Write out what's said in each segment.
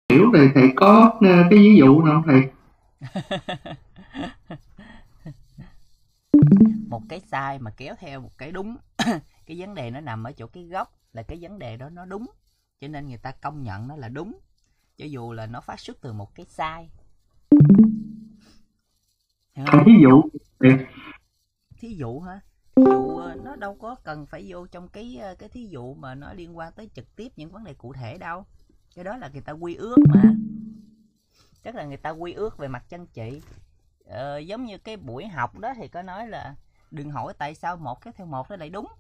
hiểu thì thầy có cái ví dụ nào không thầy? Một cái sai mà kéo theo một cái đúng. Cái vấn đề nó nằm ở chỗ cái gốc là cái vấn đề đó nó đúng, cho nên người ta công nhận nó là đúng, cho dù là nó phát xuất từ một cái sai, hiểu không? Thí dụ thì Thí dụ hả? Thí dụ nó đâu có cần phải vô trong cái thí dụ mà nó liên quan tới trực tiếp những vấn đề cụ thể đâu. Cái đó là người ta quy ước mà. Tức là người ta quy ước về mặt chân trị. Giống như cái buổi học đó thì có nói là đừng hỏi tại sao một kéo theo một nó lại đúng,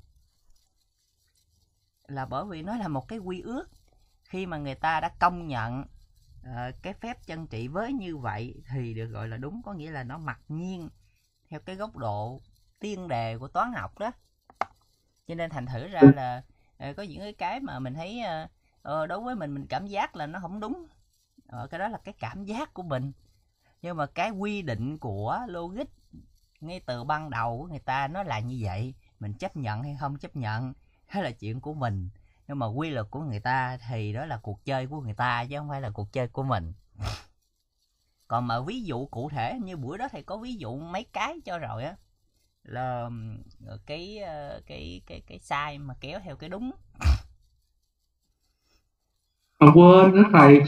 là bởi vì nó là một cái quy ước. Khi mà người ta đã công nhận cái phép chân trị với như vậy thì được gọi là đúng, có nghĩa là nó mặc nhiên theo cái góc độ tiên đề của toán học đó. Cho nên thành thử ra là có những cái mà mình thấy đối với mình cảm giác là nó không đúng. Cái đó là cái cảm giác của mình, nhưng mà cái quy định của logic ngay từ ban đầu của người ta nó là như vậy, mình chấp nhận hay không chấp nhận đó là chuyện của mình, nhưng mà quy luật của người ta thì đó là cuộc chơi của người ta chứ không phải là cuộc chơi của mình. Còn mà ví dụ cụ thể như bữa đó thầy có ví dụ mấy cái cho rồi á, là cái sai mà kéo theo cái đúng. quên nữa thầy,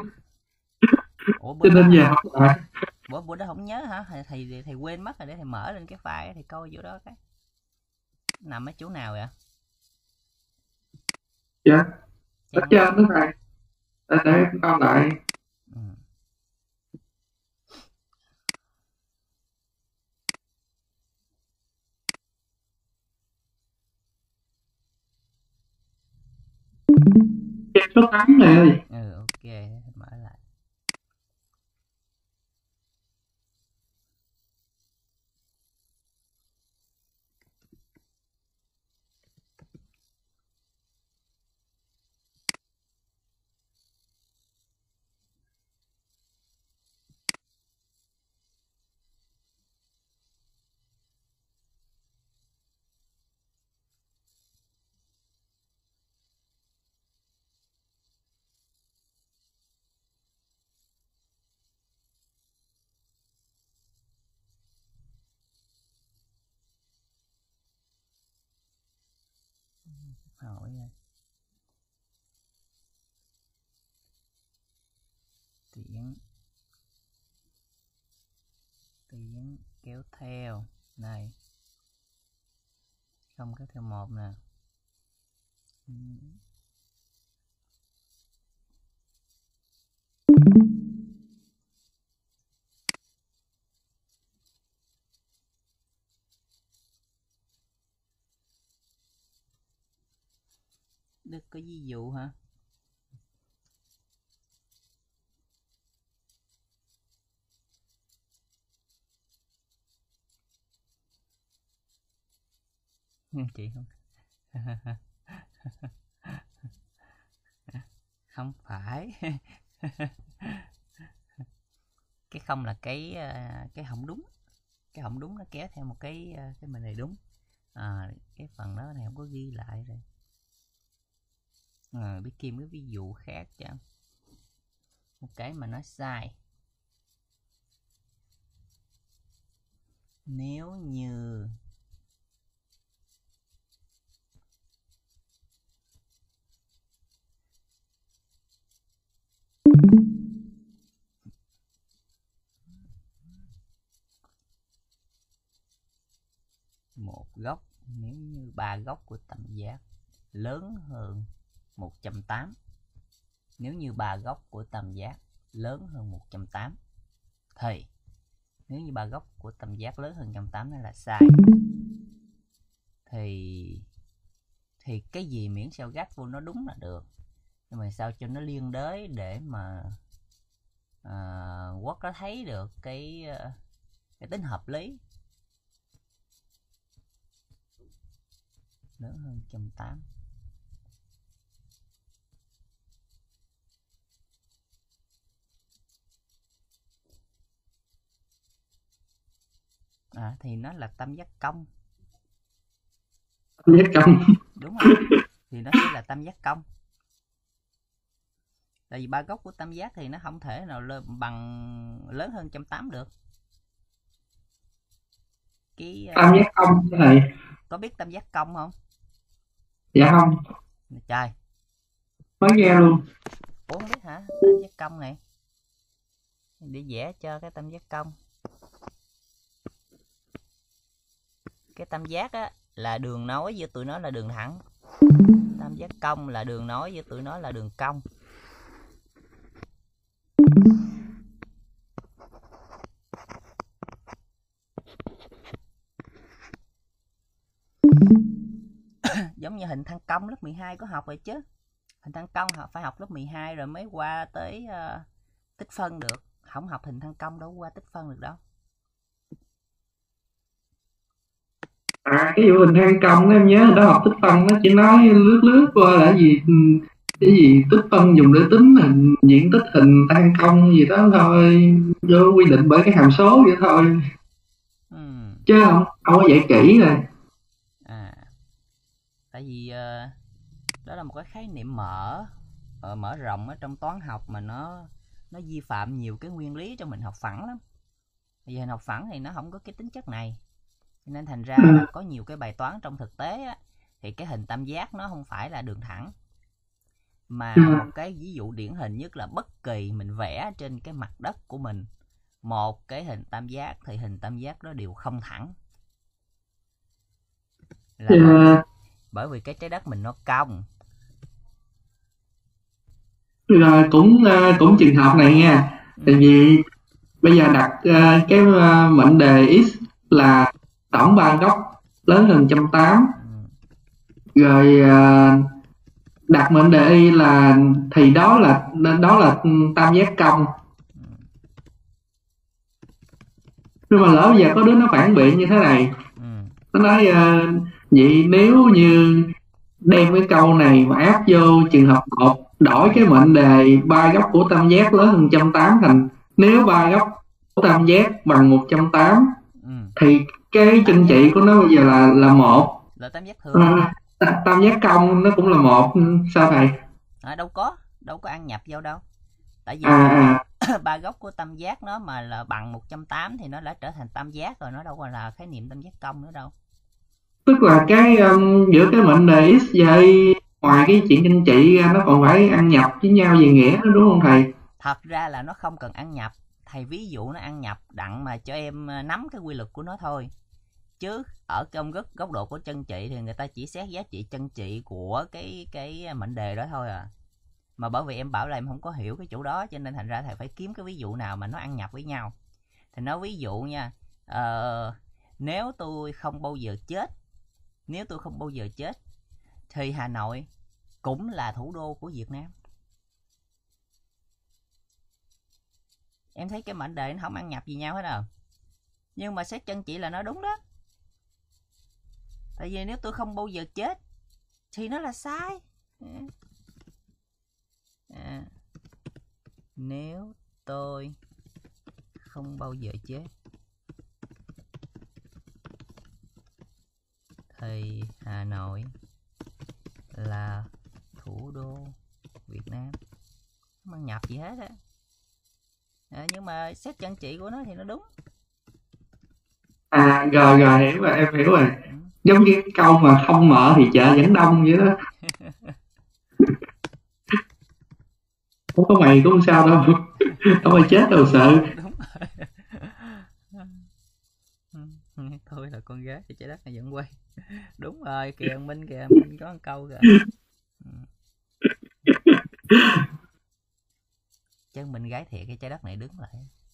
Ủa bữa cho đó nên về học lại. bữa đó không nhớ hả? Thầy quên mất rồi, để thầy mở lên cái file thầy coi chỗ đó cái nằm ở chỗ nào vậy? Dạ, ở Trang trên đó thầy, để con lại. ừ. Trang số 8 này ơi. Ừ, ok, thầy mở lại. Hỏi tiễn tiễn kéo theo này, không kéo theo một nè. Ừ. Đức có ví dụ hả? Chị không. Không phải. Cái không là cái không đúng, cái không đúng nó kéo theo một cái mình này đúng. Cái phần đó này không có ghi lại rồi. Biết Kim cái ví dụ khác chẳng, một cái mà nó sai. Nếu như một góc, nếu như ba góc của tam giác lớn hơn 180, nếu như ba góc của tam giác lớn hơn 180 thì nếu như ba góc của tam giác lớn hơn 180 nó là sai. Thì cái gì miễn sao gác vô nó đúng là được, nhưng mà sao cho nó liên đới để mà Quốc có thấy được cái tính hợp lý. Lớn hơn 180. Thì nó là tam giác công. Tam giác công. Đúng không? Thì nó sẽ là tam giác công. Tại vì ba góc của tam giác thì nó không thể nào bằng lớn hơn 180 được. Tam giác công thế này. Có biết tam giác cong không? Dạ không, Trời, mới nghe luôn. ủa không biết hả? Tam giác cong này, để vẽ cho cái tam giác cong. Cái tam giác á là đường nối giữa tụi nó là đường thẳng. Tam giác cong là đường nối giữa tụi nó là đường cong. Giống như hình thăng cong lớp 12 có học rồi chứ. Hình thăng cong phải học lớp 12 rồi mới qua tới tích phân được. Không học hình thăng cong đâu qua tích phân được đâu. Cái vụ hình thang công em nhớ đó học tích phân nó chỉ nói lướt lướt qua là cái gì tích phân dùng để tính hình diện tích hình thang công gì đó thôi, vô quy định bởi cái hàm số vậy thôi. Chứ không có dạy kỹ rồi. Tại vì đó là một cái khái niệm mở rộng ở trong toán học mà nó vi phạm nhiều cái nguyên lý trong mình học phẳng lắm. Vì hình học phẳng thì nó không có cái tính chất này, nên thành ra là có nhiều cái bài toán trong thực tế á, thì cái hình tam giác nó không phải là đường thẳng, mà một cái ví dụ điển hình nhất là bất kỳ mình vẽ trên cái mặt đất của mình một cái hình tam giác thì hình tam giác đó đều không thẳng, là bởi vì cái trái đất mình nó cong. Rồi cũng trường hợp này nha, tại vì bây giờ đặt cái mệnh đề x là tổng ba góc lớn hơn 180, rồi đặt mệnh đề y là thì đó là tam giác cong. Nhưng mà lỡ bây giờ có đứa nó phản biện như thế này, nó nói vậy nếu như đem cái câu này mà áp vô trường hợp 1, đổi cái mệnh đề ba góc của tam giác lớn hơn 180 thành nếu ba góc của tam giác bằng 180 thì cái chân trị của nó bây giờ là 1. Là tam giác thường. Tam giác cong nó cũng là 1. Sao thầy? Đâu có ăn nhập vô đâu. Tại vì ba góc của tam giác nó mà là bằng 180 thì nó đã trở thành tam giác rồi, nó đâu còn là khái niệm tam giác cong nữa đâu. Tức là cái giữa cái mệnh đề x và y, ngoài cái chuyện chân trị ra nó còn phải ăn nhập với nhau về nghĩa nữa đúng không thầy? Thật ra là nó không cần ăn nhập. Thầy ví dụ nó ăn nhập đặng mà cho em nắm cái quy luật của nó thôi. Chứ ở trong góc độ của chân trị thì người ta chỉ xét giá trị chân trị của cái mệnh đề đó thôi à. Mà bởi vì em bảo là em không có hiểu cái chỗ đó, cho nên thành ra thầy phải kiếm cái ví dụ nào mà nó ăn nhập với nhau. Thì nói ví dụ nha, nếu tôi không bao giờ chết thì Hà Nội cũng là thủ đô của Việt Nam. Em thấy cái mệnh đề nó không ăn nhập gì nhau hết đâu. Nhưng mà xét chân trị là nó đúng đó. Tại vì nếu tôi không bao giờ chết thì nó là sai. Nếu tôi không bao giờ chết thì Hà Nội là thủ đô Việt Nam. Không ăn nhập gì hết á. Nhưng mà xét chân trị của nó thì nó đúng. Rồi hiểu rồi, em hiểu rồi. Giống như cái câu mà không mở thì chợ vẫn đông vậy đó. Không có mày cũng không sao đâu. Không ai chết đâu sợ. Đúng rồi. Tôi là con gái thì trái đất này vẫn quay. Đúng rồi, kìa Minh có một câu rồi. Chân mình gái thiệt, cái trái đất này đứng lại.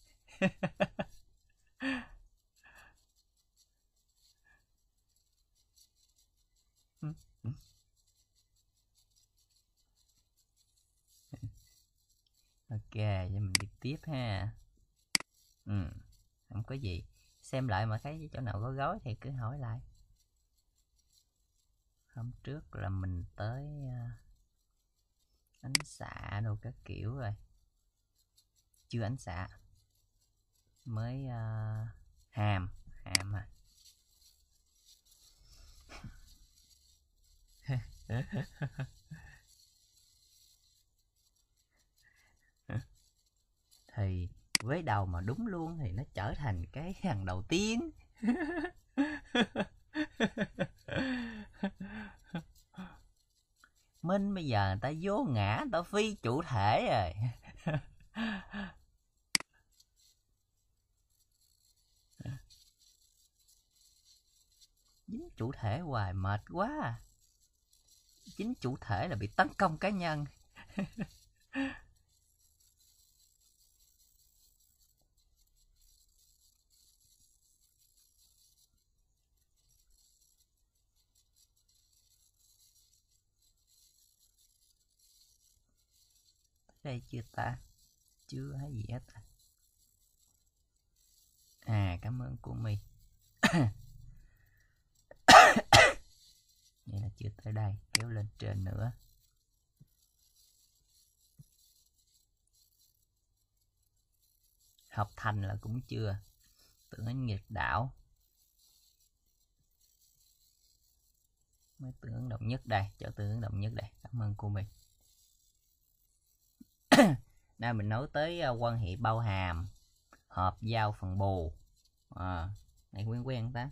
Ok, vậy mình đi tiếp ha. Không có gì. Xem lại mà thấy chỗ nào có gói thì cứ hỏi lại. Hôm trước là mình tới ánh xạ đồ các kiểu rồi. Chưa ánh xạ. Mới hàm à. thì với đầu mà đúng luôn thì nó trở thành cái thằng đầu tiên. Minh bây giờ người ta vô ngã, người ta phi chủ thể rồi. Dính chủ thể hoài mệt quá à. Chính chủ thể là bị tấn công cá nhân. Đây chưa ta? Chưa hay gì hết à? À, cảm ơn cô My. Vậy là chưa tới đây, kéo lên trên nữa. Hợp thành là cũng chưa. Tưởng đến nghịch đảo. Mới tương ứng đồng nhất đây, cho tương ứng đồng nhất đây. Cảm ơn cô mình. Nay mình nói tới quan hệ bao hàm, hợp giao phần bù. Này quen quen ta.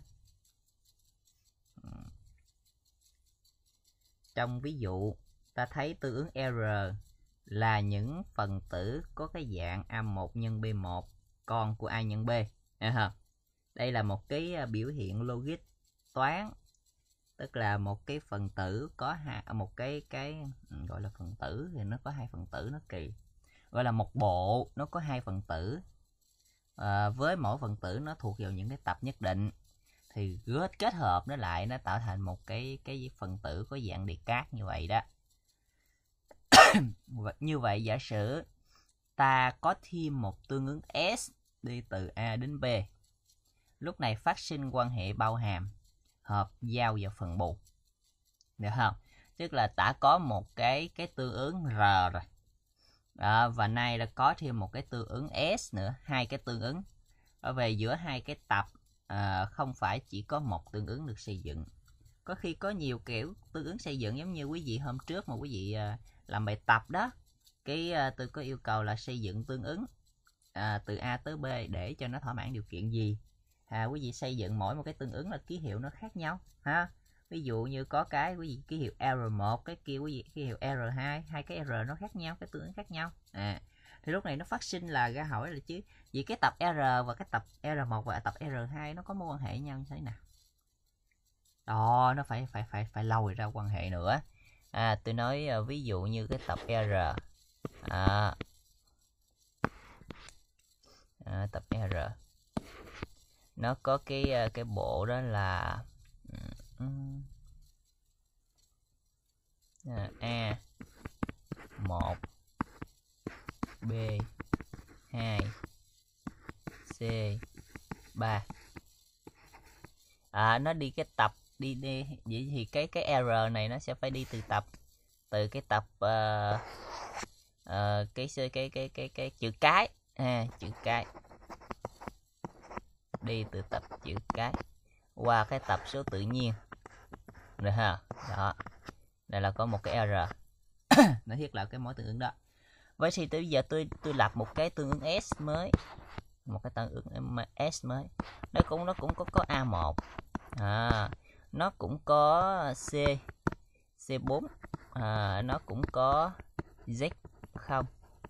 Trong ví dụ ta thấy tương ứng R là những phần tử có cái dạng A1 nhân B1 con của A nhân B. Đây là một cái biểu hiện logic toán, tức là một cái phần tử có một cái gọi là phần tử thì nó có hai phần tử, nó kỳ, gọi là một bộ nó có hai phần tử, với mỗi phần tử nó thuộc vào những cái tập nhất định thì kết hợp nó lại, nó tạo thành một cái phần tử có dạng Descartes như vậy đó. Như vậy giả sử ta có thêm một tương ứng S đi từ A đến B, lúc này phát sinh quan hệ bao hàm hợp giao vào phần bù, được không? Tức là ta có một cái tương ứng R rồi đó, và nay là có thêm một cái tương ứng S nữa, hai cái tương ứng. Ở về giữa hai cái tập không phải chỉ có một tương ứng được xây dựng, có khi có nhiều kiểu tương ứng xây dựng. Giống như quý vị hôm trước mà quý vị làm bài tập đó, tôi có yêu cầu là xây dựng tương ứng từ A tới B để cho nó thỏa mãn điều kiện gì. Quý vị xây dựng mỗi một cái tương ứng là ký hiệu nó khác nhau ha. Ví dụ như có cái quý vị ký hiệu R1, cái kia quý vị ký hiệu R2, hai cái R nó khác nhau, cái tương ứng khác nhau. Thì lúc này nó phát sinh là ra hỏi là chứ vì cái tập R và cái tập R1 và tập R2 nó có mối quan hệ nhau như thế nào? Đó, nó phải lôi ra quan hệ nữa. Tôi nói ví dụ như cái tập R, tập R nó có cái bộ đó là A 1 B 2 C 3. Nó đi cái tập đi vậy thì cái R này nó sẽ phải đi từ cái tập cái chữ cái, chữ cái đi từ tập chữ cái qua cái tập số tự nhiên rồi ha. Đó, đây là có một cái R nó thiết lập cái mối tương ứng đó. Với thì tới giờ tôi lập một cái tương ứng S mới, một cái tương ứng S mới, nó cũng có A1, nó cũng có C4, nó cũng có Z0.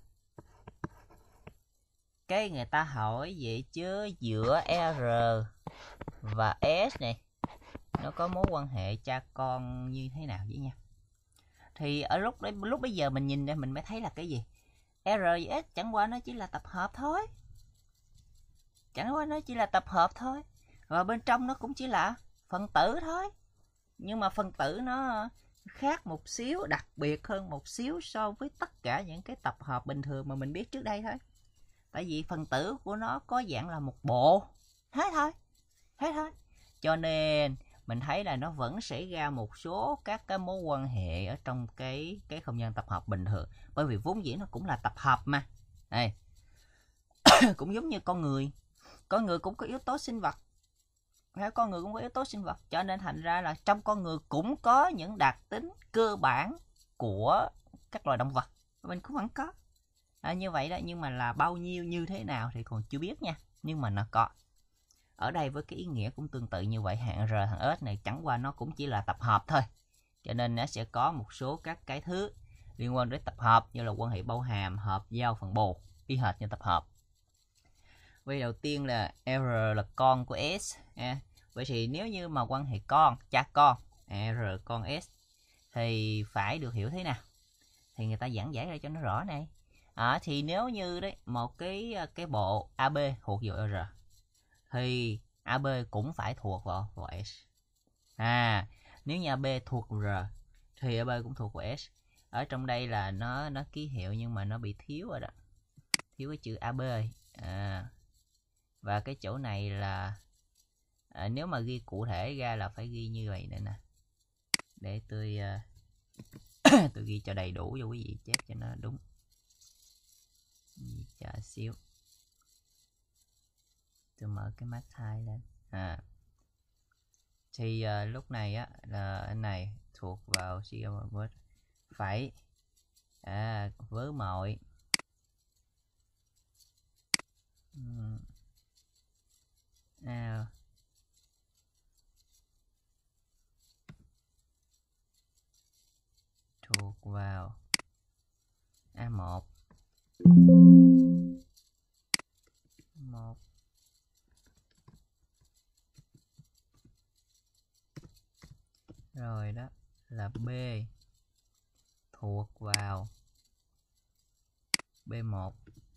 Cái người ta hỏi vậy chứ giữa R và S này nó có mối quan hệ cha con như thế nào vậy nha? Thì ở lúc bây giờ mình nhìn ra mình mới thấy là cái gì? R và S chẳng qua nó chỉ là tập hợp thôi. Và bên trong nó cũng chỉ là phần tử thôi. Nhưng mà phần tử nó khác một xíu, đặc biệt hơn một xíu so với tất cả những cái tập hợp bình thường mà mình biết trước đây thôi. Tại vì phần tử của nó có dạng là một bộ. Thế thôi. Cho nên mình thấy là nó vẫn xảy ra một số các cái mối quan hệ ở trong cái không gian tập hợp bình thường. Bởi vì vốn dĩ nó cũng là tập hợp mà. Đây. Cũng giống như con người cũng có yếu tố sinh vật. Con người cũng có yếu tố sinh vật, cho nên thành ra là trong con người cũng có những đặc tính cơ bản của các loài động vật, mình cũng vẫn có. Như vậy đó, nhưng mà là bao nhiêu như thế nào thì còn chưa biết nha, nhưng mà nó có. Ở đây với cái ý nghĩa cũng tương tự như vậy, hạng R hạng S này chẳng qua nó cũng chỉ là tập hợp thôi, cho nên nó sẽ có một số các cái thứ liên quan đến tập hợp, như là quan hệ bao hàm, hợp, giao, phần bù, y hệt như tập hợp. Vậy đầu tiên là R là con của S. Vậy thì nếu như mà quan hệ con, cha con, R con S thì phải được hiểu thế nào? Thì người ta giảng giải ra cho nó rõ này. Thì nếu như đấy một cái bộ AB thuộc vào R thì AB cũng phải thuộc vào S. Nếu như AB thuộc R thì AB cũng thuộc vào S. Ở trong đây là nó ký hiệu nhưng mà nó bị thiếu rồi đó, thiếu cái chữ AB. Và cái chỗ này là nếu mà ghi cụ thể ra là phải ghi như vậy nữa nè, để tôi tôi ghi cho đầy đủ cho quý vị chép cho nó đúng. Chờ xíu, tôi mở cái mắt thai lên. Thì lúc này á là anh này thuộc vào word phải với mọi thuộc vào A1 rồi đó là B thuộc vào B1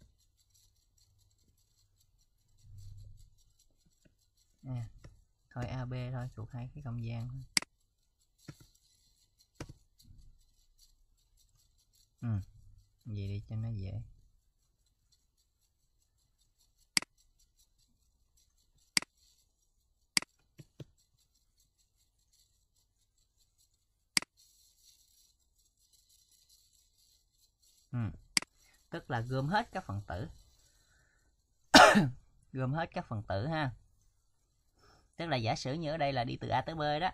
thôi, AB thôi, thuộc hai cái không gian thôi. Vậy đi cho nó dễ. Tức là gom hết các phần tử gom hết các phần tử ha. Tức là giả sử như ở đây là đi từ A tới B đó,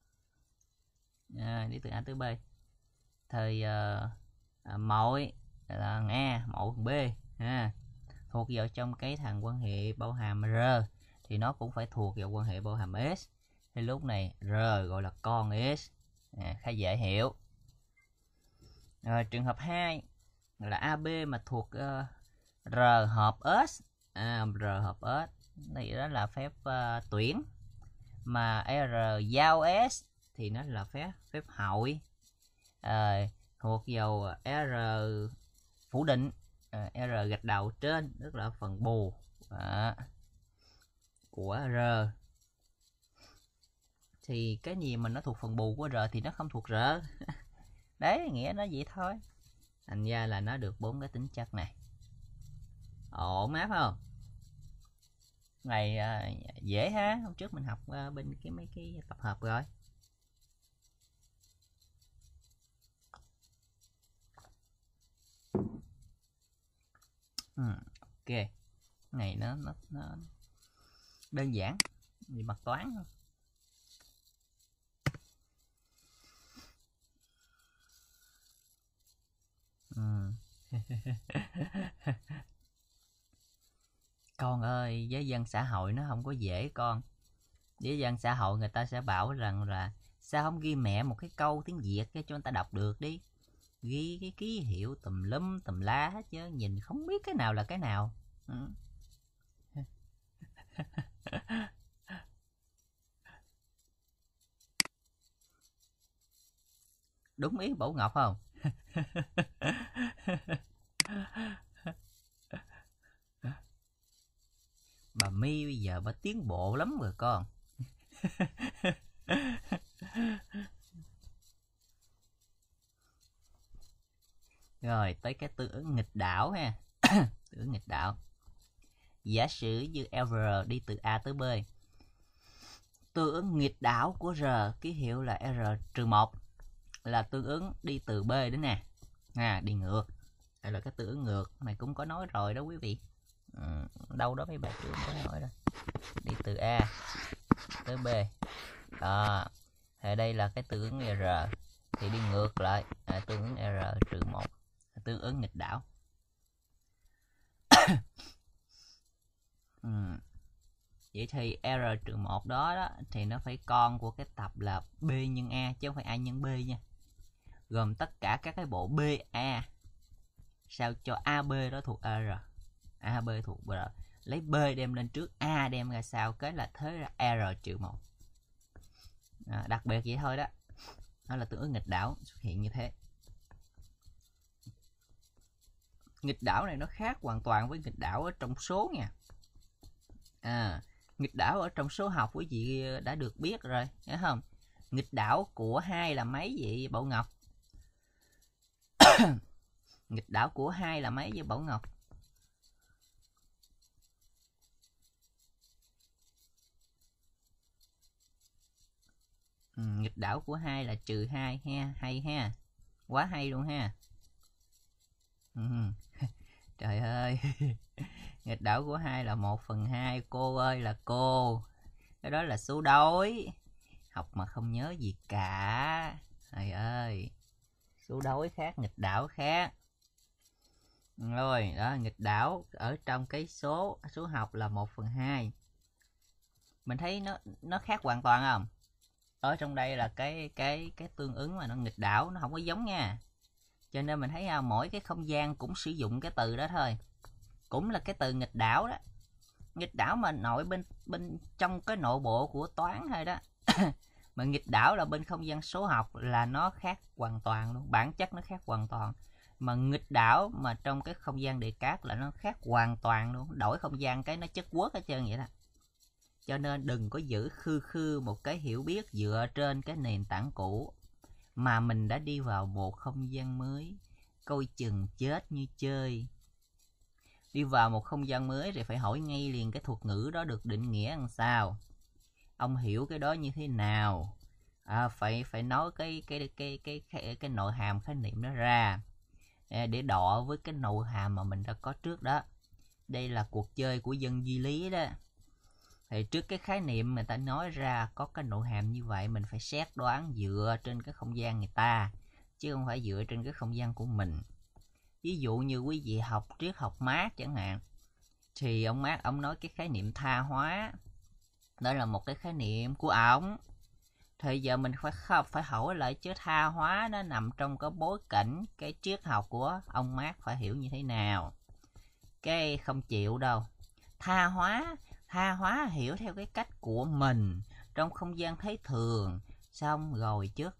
đi từ A tới B thì mọi là A, mọi B thuộc vào trong cái thằng quan hệ bao hàm R thì nó cũng phải thuộc vào quan hệ bao hàm S. Thì lúc này R gọi là con S, khá dễ hiểu. Rồi trường hợp 2 là AB mà thuộc R hợp S, R hợp S thì đó là phép tuyển, mà R giao S thì nó là phép hội. Thuộc vào R phủ định, R gạch đầu trên, tức là phần bù của R. Thì cái gì mà nó thuộc phần bù của R thì nó không thuộc R. Đấy, nghĩa nó vậy thôi. Thành ra là nó được 4 cái tính chất này. Ổn áp không? Này dễ ha. Hôm trước mình học bên mấy cái tập hợp rồi. Ok. Này nó đơn giản, vì mặt toán thôi. Con ơi, với dân xã hội nó không có dễ con. Với dân xã hội người ta sẽ bảo rằng là sao không ghi mẹ một cái câu tiếng Việt cho người ta đọc được đi. Ghi cái ký hiệu tùm lum tùm lá hết chứ nhìn không biết cái nào là cái nào. Đúng ý Bảo Ngọc không? Bà My bây giờ bà tiến bộ lắm rồi con. Rồi tới cái tương ứng nghịch đảo ha. Tương ứng nghịch đảo. Giả sử như R đi từ A tới B. Tương ứng nghịch đảo của R ký hiệu là R-1 là tương ứng đi từ B đến nè. Đi ngược. Đây là cái tương ứng ngược. Này cũng có nói rồi đó quý vị. Đâu đó mấy bạn chưa có nói rồi. Đi từ A tới B. Thì đây là cái tương ứng R. Thì đi ngược lại tương ứng R-1, tương ứng nghịch đảo. Vậy thì R-1 đó thì nó phải con của cái tập là B nhân A chứ không phải A nhân B nha. Gồm tất cả các cái bộ BA sao cho AB đó thuộc R, AB thuộc R. Lấy B đem lên trước, A đem ra sau, cái là thế là R-1. Đặc biệt vậy thôi đó. Đó là tương ứng nghịch đảo xuất hiện như thế. Nghịch đảo này nó khác hoàn toàn với nghịch đảo ở trong số nha. Nghịch đảo ở trong số học quý vị đã được biết rồi, hiểu không? Nghịch đảo của 2 là mấy vậy Bảo Ngọc? Nghịch đảo của 2 là mấy vậy Bảo Ngọc? Nghịch đảo của 2 là -2 ha, hay ha. Quá hay luôn ha. Trời ơi. Nghịch đảo của 2 là 1/2, cô ơi là cô. Cái đó là số đối. Học mà không nhớ gì cả. Trời ơi. Số đối khác, nghịch đảo khác. Rồi, đó, nghịch đảo ở trong cái số học là 1/2. Mình thấy nó khác hoàn toàn không? Ở trong đây là cái tương ứng mà nó nghịch đảo, nó không có giống nha. Cho nên mình thấy mỗi cái không gian cũng sử dụng cái từ đó thôi. Cũng là cái từ nghịch đảo đó. Nghịch đảo mà nội bên trong cái nội bộ của toán thôi đó. Mà nghịch đảo là bên không gian số học là nó khác hoàn toàn luôn, bản chất nó khác hoàn toàn. Mà nghịch đảo mà trong cái không gian Descartes là nó khác hoàn toàn luôn, đổi không gian cái nó chất quốc hết trơn vậy đó. Cho nên đừng có giữ khư một cái hiểu biết dựa trên cái nền tảng cũ, mà mình đã đi vào một không gian mới, coi chừng chết như chơi. Đi vào một không gian mới thì phải hỏi ngay liền cái thuật ngữ đó được định nghĩa làm sao, ông hiểu cái đó như thế nào, phải nói cái nội hàm khái niệm đó ra để đọ với cái nội hàm mà mình đã có trước đó. Đây là cuộc chơi của dân duy lý đó. Thì trước cái khái niệm người ta nói ra có cái nội hàm như vậy, mình phải xét đoán dựa trên cái không gian người ta, chứ không phải dựa trên cái không gian của mình. Ví dụ như quý vị học triết học Mác chẳng hạn, thì ông Mác ông nói cái khái niệm tha hóa, đó là một cái khái niệm của ổng. Thì giờ mình phải hỏi lại chứ tha hóa nó nằm trong cái bối cảnh cái triết học của ông Mác phải hiểu như thế nào. Cái không chịu đâu. Tha hóa hiểu theo cái cách của mình trong không gian thấy thường, xong rồi chớt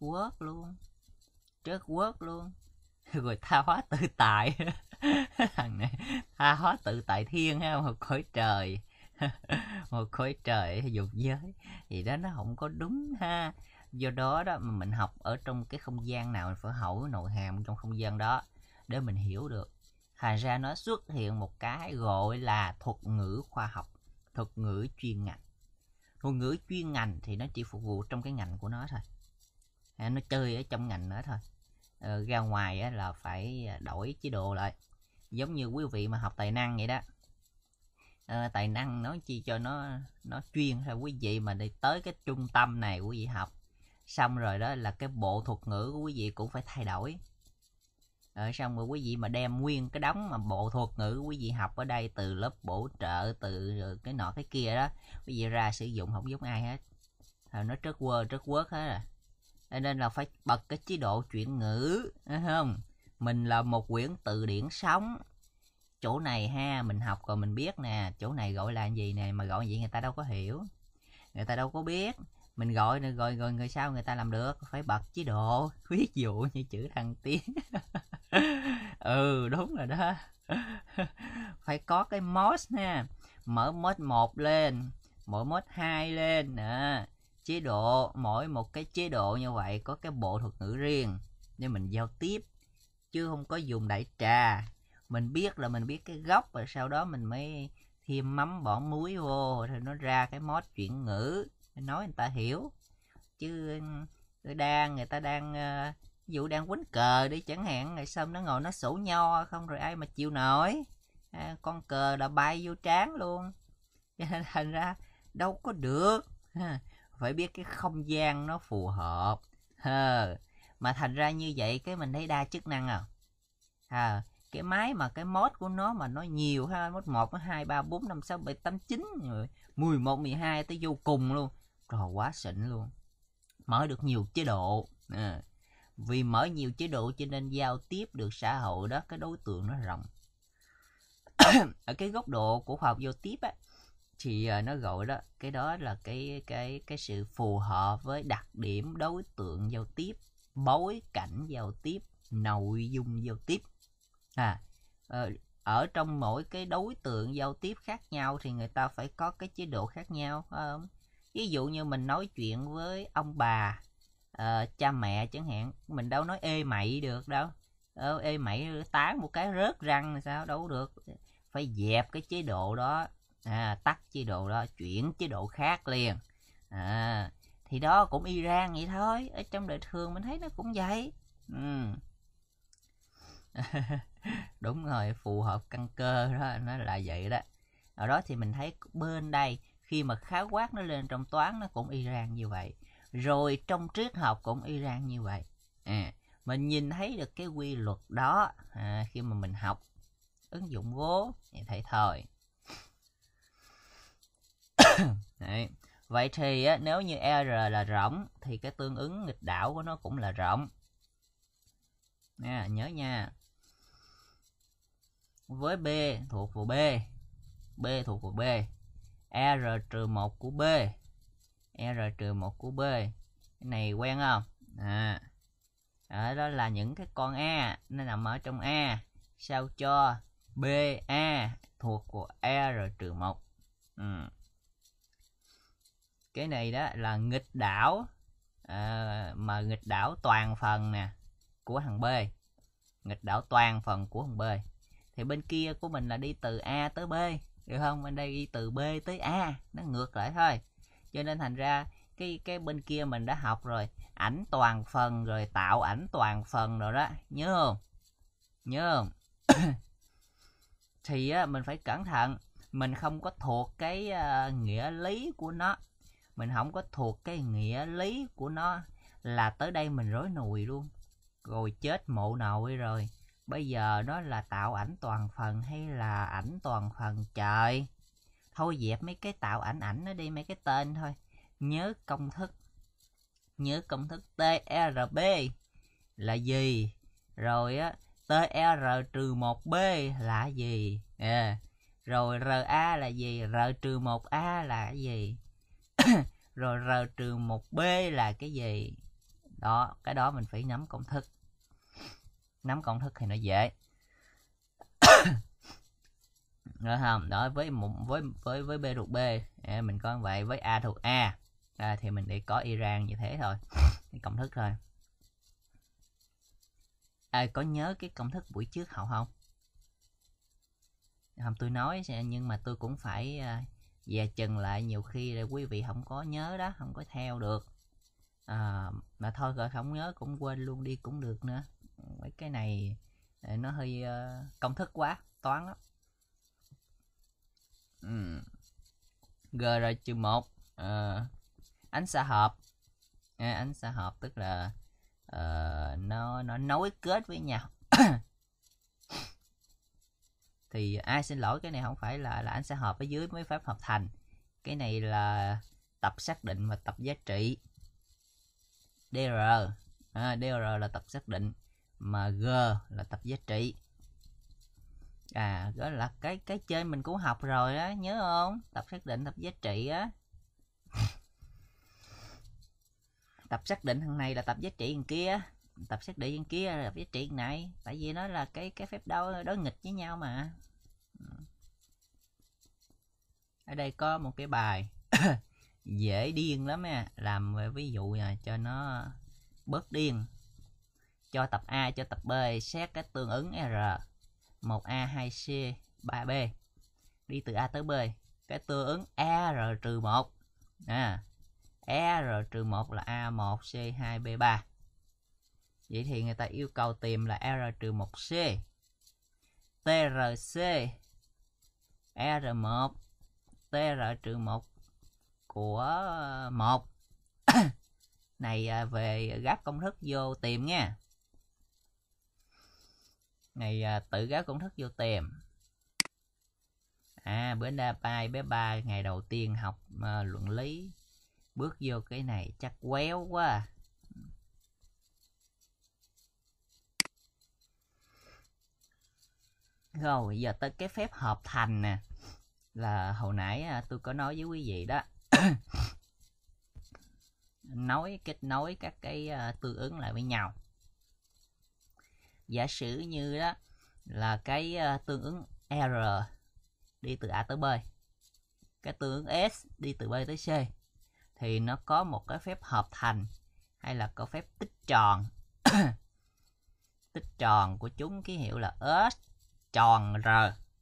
quớt luôn. Rồi tha hóa tự tại. Thằng này tha hóa tự tại thiên ha, một cõi trời. Một cõi trời dục giới thì đó nó không có đúng ha. Do đó đó mà mình học ở trong cái không gian nào mình phải hỏi nội hàm trong không gian đó để mình hiểu được. Thành ra nó xuất hiện một cái gọi là thuật ngữ khoa học, thuật ngữ chuyên ngành. Thuật ngữ chuyên ngành thì nó chỉ phục vụ trong cái ngành của nó thôi, nó chơi ở trong ngành nữa thôi. Ra ngoài là phải đổi chế độ lại. Giống như quý vị mà học tài năng vậy đó. Tài năng nói chi cho nó chuyên thôi. Quý vị mà đi tới cái trung tâm này quý vị học xong rồi đó là cái bộ thuật ngữ của quý vị cũng phải thay đổi. Xong rồi quý vị mà đem nguyên cái đống mà bộ thuật ngữ quý vị học ở đây, từ lớp bổ trợ, từ cái nọ cái kia đó, quý vị ra sử dụng không giống ai hết. Nó trớt quớt hết à. Nên là phải bật cái chế độ chuyển ngữ, thấy không? Mình là một quyển từ điển sống. Chỗ này ha, mình học rồi mình biết nè, chỗ này gọi là gì nè, mà gọi vậy người ta đâu có hiểu, người ta đâu có biết. Mình gọi người sao người ta làm được, phải bật chế độ. Ví dụ như chữ thăng tiến. Đúng rồi đó. Phải có cái mode nha. Mở mode 1 lên, mở mode 2 lên. Chế độ, mỗi một cái chế độ như vậy có cái bộ thuật ngữ riêng để mình giao tiếp, chứ không có dùng đại trà. Mình biết là mình biết cái gốc, rồi sau đó mình mới thêm mắm bỏ muối vô rồi nó ra cái mode chuyển ngữ, nói người ta hiểu. Chứ người ta đang ví dụ đang quýnh cờ đi chẳng hạn, rồi xong nó ngồi nó sổ nho không, rồi ai mà chịu nổi. Con cờ là bay vô trán luôn. Cho nên thành ra đâu có được. Phải biết cái không gian nó phù hợp. Mà thành ra như vậy cái mình thấy đa chức năng cái máy mà cái mốt của nó mà nó nhiều ha, mốt 1, 2, 3, 4, 5, 6, 7, 8, 9 rồi 11, 12 tới vô cùng luôn. Rồi quá xịn luôn. Mở được nhiều chế độ. Vì mở nhiều chế độ cho nên giao tiếp được xã hội đó, cái đối tượng nó rộng. Ở cái góc độ của khoa học giao tiếp á, thì nó gọi đó, cái đó là cái sự phù hợp với đặc điểm đối tượng giao tiếp, bối cảnh giao tiếp, nội dung giao tiếp. Ở trong mỗi cái đối tượng giao tiếp khác nhau thì người ta phải có cái chế độ khác nhau, phải không? Ví dụ như mình nói chuyện với ông bà, cha mẹ chẳng hạn, mình đâu nói ê mày được đâu. Ê mày tán một cái rớt răng là sao, đâu được. Phải dẹp cái chế độ đó, tắt chế độ đó, chuyển chế độ khác liền. Thì đó cũng y rang vậy thôi. Ở trong đời thường mình thấy nó cũng vậy. Đúng rồi, phù hợp căn cơ đó, nó là vậy đó. Ở đó thì mình thấy bên đây khi mà khái quát nó lên trong toán nó cũng y rang như vậy, rồi trong triết học cũng y rang như vậy. Mình nhìn thấy được cái quy luật đó khi mà mình học ứng dụng vô thì thấy thôi. Đấy. Vậy thì nếu như R là rỗng thì cái tương ứng nghịch đảo của nó cũng là rỗng. Nhớ nha. Với B thuộc vào B thuộc vào B, R-1 của B, R-1 của B, cái này quen không? Đó là những cái con A nó nằm ở trong A, sao cho BA thuộc của R-1. Cái này đó là nghịch đảo, mà nghịch đảo toàn phần nè của thằng B, nghịch đảo toàn phần của thằng B. Thì bên kia của mình là đi từ A tới B, được không? Bên đây đi từ B tới A, nó ngược lại thôi. Cho nên thành ra cái bên kia mình đã học rồi, ảnh toàn phần rồi tạo ảnh toàn phần rồi đó, nhớ không? Nhớ không? Thì mình phải cẩn thận, mình không có thuộc cái nghĩa lý của nó. Mình không có thuộc cái nghĩa lý của nó là tới đây mình rối nùi luôn. Rồi chết mộ nội rồi. Bây giờ nó là tạo ảnh toàn phần hay là ảnh toàn phần trời? Thôi dẹp mấy cái tạo ảnh nó đi, mấy cái tên thôi. Nhớ công thức. Nhớ công thức TRB là gì? Rồi TR-1B là gì? Rồi RA là gì? R-1A là cái gì? Rồi R-1B là cái gì? Đó, cái đó mình phải nắm công thức. Nắm công thức thì nó dễ. Rồi không? Đó, với B thuộc B mình có vậy, với A thuộc A thì mình để có Iran như thế thôi. Cái công thức thôi. Có nhớ cái công thức buổi trước học không? Không, tôi nói nhưng mà tôi cũng phải dè chừng lại, nhiều khi là quý vị không có nhớ đó, không có theo được. Mà thôi rồi không nhớ cũng quên luôn đi cũng được nữa. Mấy cái này nó hơi công thức quá, toán lắm. G-1 ánh xạ hợp. Ánh xạ hợp tức là nó nối kết với nhau. Thì xin lỗi, cái này không phải là ánh xạ hợp ở dưới mấy phép hợp thành. Cái này là tập xác định và tập giá trị. DR DR là tập xác định, mà G là tập giá trị. Đó là cái trên mình cũng học rồi đó, nhớ không? Tập xác định, tập giá trị á. Tập xác định thằng này là tập giá trị thằng kia, tập xác định thằng kia là tập giá trị thằng này, tại vì nó là cái phép đối nghịch với nhau mà. Ở đây có một cái bài dễ điên lắm nha, làm ví dụ cho nó bớt điên. Cho tập A cho tập B xét cái tương ứng R 1A 2C 3B, đi từ A tới B, cái tương ứng R-1 R-1 là A1C2 B3. Vậy thì người ta yêu cầu tìm là R-1C TRC R1 TR-1 của 1. Này về gáp công thức vô tìm nha. Này tự gác công thức vô tìm. Bữa nay bé ba ngày đầu tiên học luận lý, bước vô cái này chắc quéo quá. Rồi giờ tới cái phép hợp thành nè, là hồi nãy tôi có nói với quý vị đó. Kết nối các cái tương ứng lại với nhau. Giả sử như đó là cái tương ứng R đi từ A tới B, cái tương ứng S đi từ B tới C, thì nó có một cái phép hợp thành hay là có phép tích tròn. Tích tròn của chúng ký hiệu là S tròn R.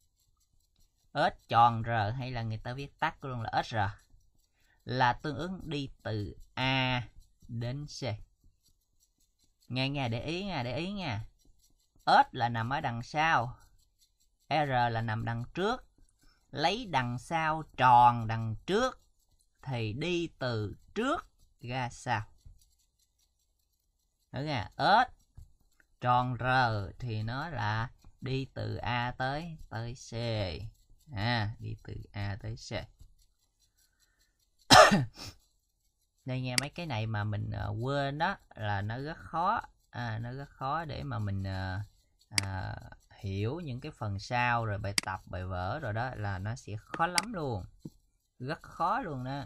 S tròn R hay là người ta viết tắt luôn là SR, là tương ứng đi từ A đến C. Nghe để ý nha. S là nằm ở đằng sau, R là nằm đằng trước. Lấy đằng sau tròn đằng trước thì đi từ trước ra sau. Đúng nha, S tròn R thì nó là đi từ A tới C. Đi từ A tới C. Đây nghe, mấy cái này mà mình quên đó là nó rất khó. Nó rất khó để mà mình hiểu những cái phần sau, rồi bài tập, bài vở rồi đó, là nó sẽ khó lắm luôn. Rất khó luôn đó.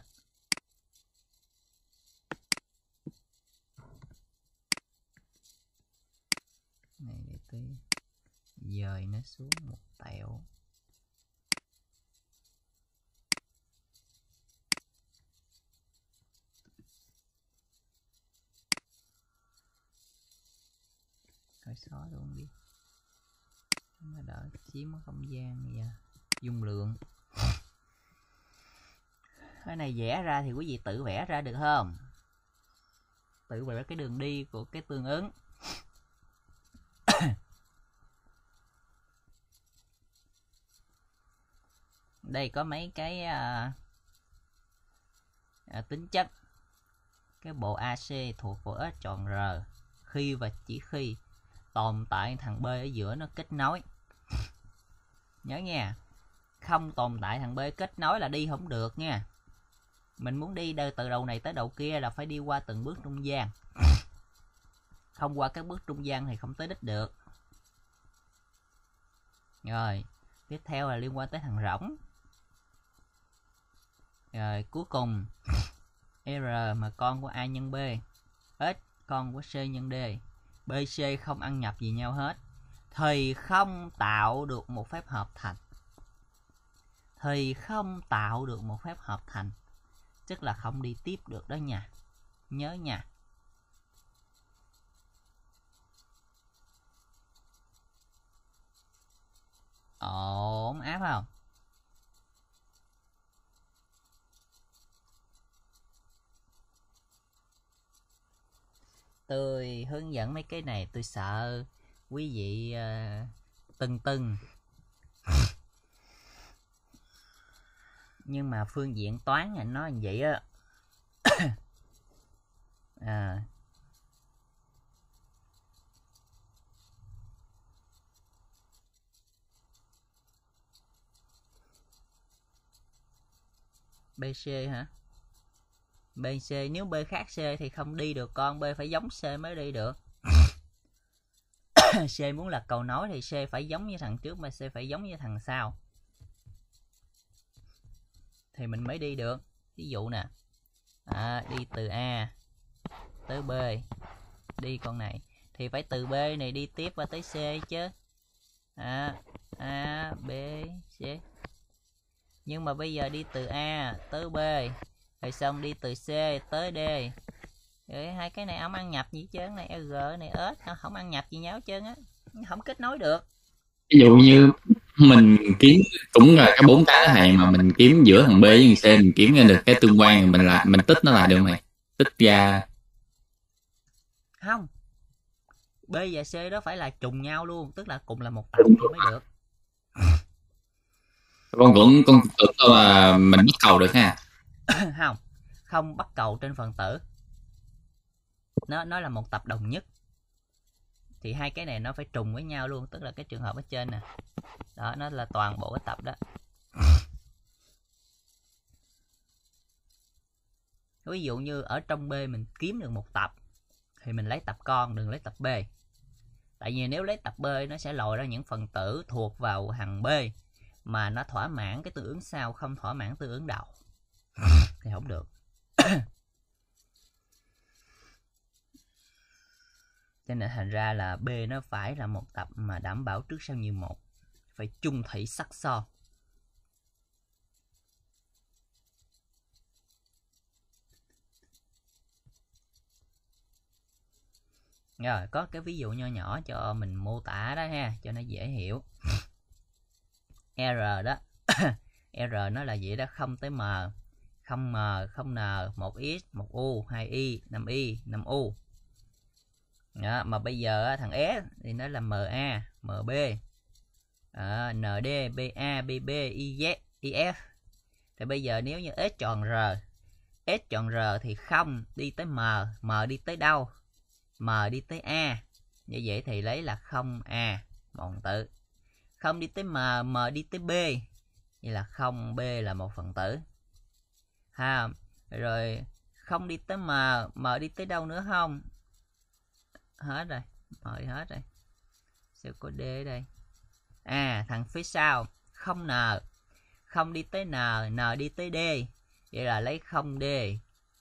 Này để tôi dời nó xuống một tẹo. Thôi xóa luôn đi, nó đỡ chiếm không gian bây giờ. Dung lượng. Cái này vẽ ra thì quý vị tự vẽ ra được không? Tự vẽ cái đường đi của cái tương ứng. Đây có mấy cái tính chất. Cái bộ AC thuộc bộ S tròn R khi và chỉ khi tồn tại thằng B ở giữa nó kết nối. Nhớ nha, không tồn tại thằng B kết nối là đi không được nha. Mình muốn đi từ đầu này tới đầu kia là phải đi qua từng bước trung gian. Không qua các bước trung gian thì không tới đích được. Rồi, tiếp theo là liên quan tới thằng rỗng. Rồi, cuối cùng R mà con của A nhân B, S con của C nhân D, BC không ăn nhập gì nhau hết, thì không tạo được một phép hợp thành. Tức là không đi tiếp được đó nha. Nhớ nha. Ổn áp không? Tôi hướng dẫn mấy cái này tôi sợ quý vị tưng. Nhưng mà phương diện toán là nó như vậy á. BC hả? BC, nếu B khác C thì không đi được con, B phải giống C mới đi được. C muốn là cầu nối thì C phải giống như thằng trước, mà C phải giống như thằng sau thì mình mới đi được. Ví dụ nè, đi từ A tới B, đi con này thì phải từ B này đi tiếp qua tới C chứ. A, B, C. Nhưng mà bây giờ đi từ A tới B, rồi xong đi từ C tới D. Rồi hai cái này không ăn nhập gì chứ, này G này S nó không ăn nhập gì nhau chứ á, không kết nối được. Ví dụ như mình kiếm cũng là cái 4 cái này mà mình kiếm giữa thằng B với thằng C, mình kiếm ra được cái tương quan, mình tích nó lại được mày. Tích ra không, B và C đó phải là trùng nhau luôn, tức là cùng là một tập thì mới được. con tưởng là mình bắt cầu được ha. Không bắt cầu trên phần tử. Nó là một tập đồng nhất. thì hai cái này nó phải trùng với nhau luôn, tức là cái trường hợp ở trên nè. Đó, nó là toàn bộ cái tập đó. Ví dụ như ở trong B mình kiếm được một tập thì mình lấy tập con, đừng lấy tập B. Tại vì nếu lấy tập B nó sẽ lòi ra những phần tử thuộc vào hàng B mà nó thỏa mãn cái tương ứng sau, không thỏa mãn tương ứng đầu thì không được. Cho nên thành ra là B nó phải là một tập mà đảm bảo trước sau như một, phải chung thủy sắc so. Rồi, có cái ví dụ nho nhỏ cho mình mô tả đó ha, cho nó dễ hiểu. R đó. R nó là gì đó, 0 tới M, 0M, 0N, 1X, 1U, 2Y, 5Y, 5U. Đó, mà bây giờ thằng S thì nó là MA, MB, ND, BA, BB, IZ, IF. Thì bây giờ nếu như S tròn R thì 0 đi tới M, M đi tới đâu? M đi tới A. Như vậy thì lấy là 0A, một phần tử. 0 đi tới M, M đi tới B. Vậy là 0B là một phần tử. Ha, rồi 0 đi tới M, M đi tới đâu nữa không? Hết rồi, mời hết rồi. Sẽ có D ở đây. Thằng phía sau 0N, 0 đi tới N, N đi tới D. Vậy là lấy 0D.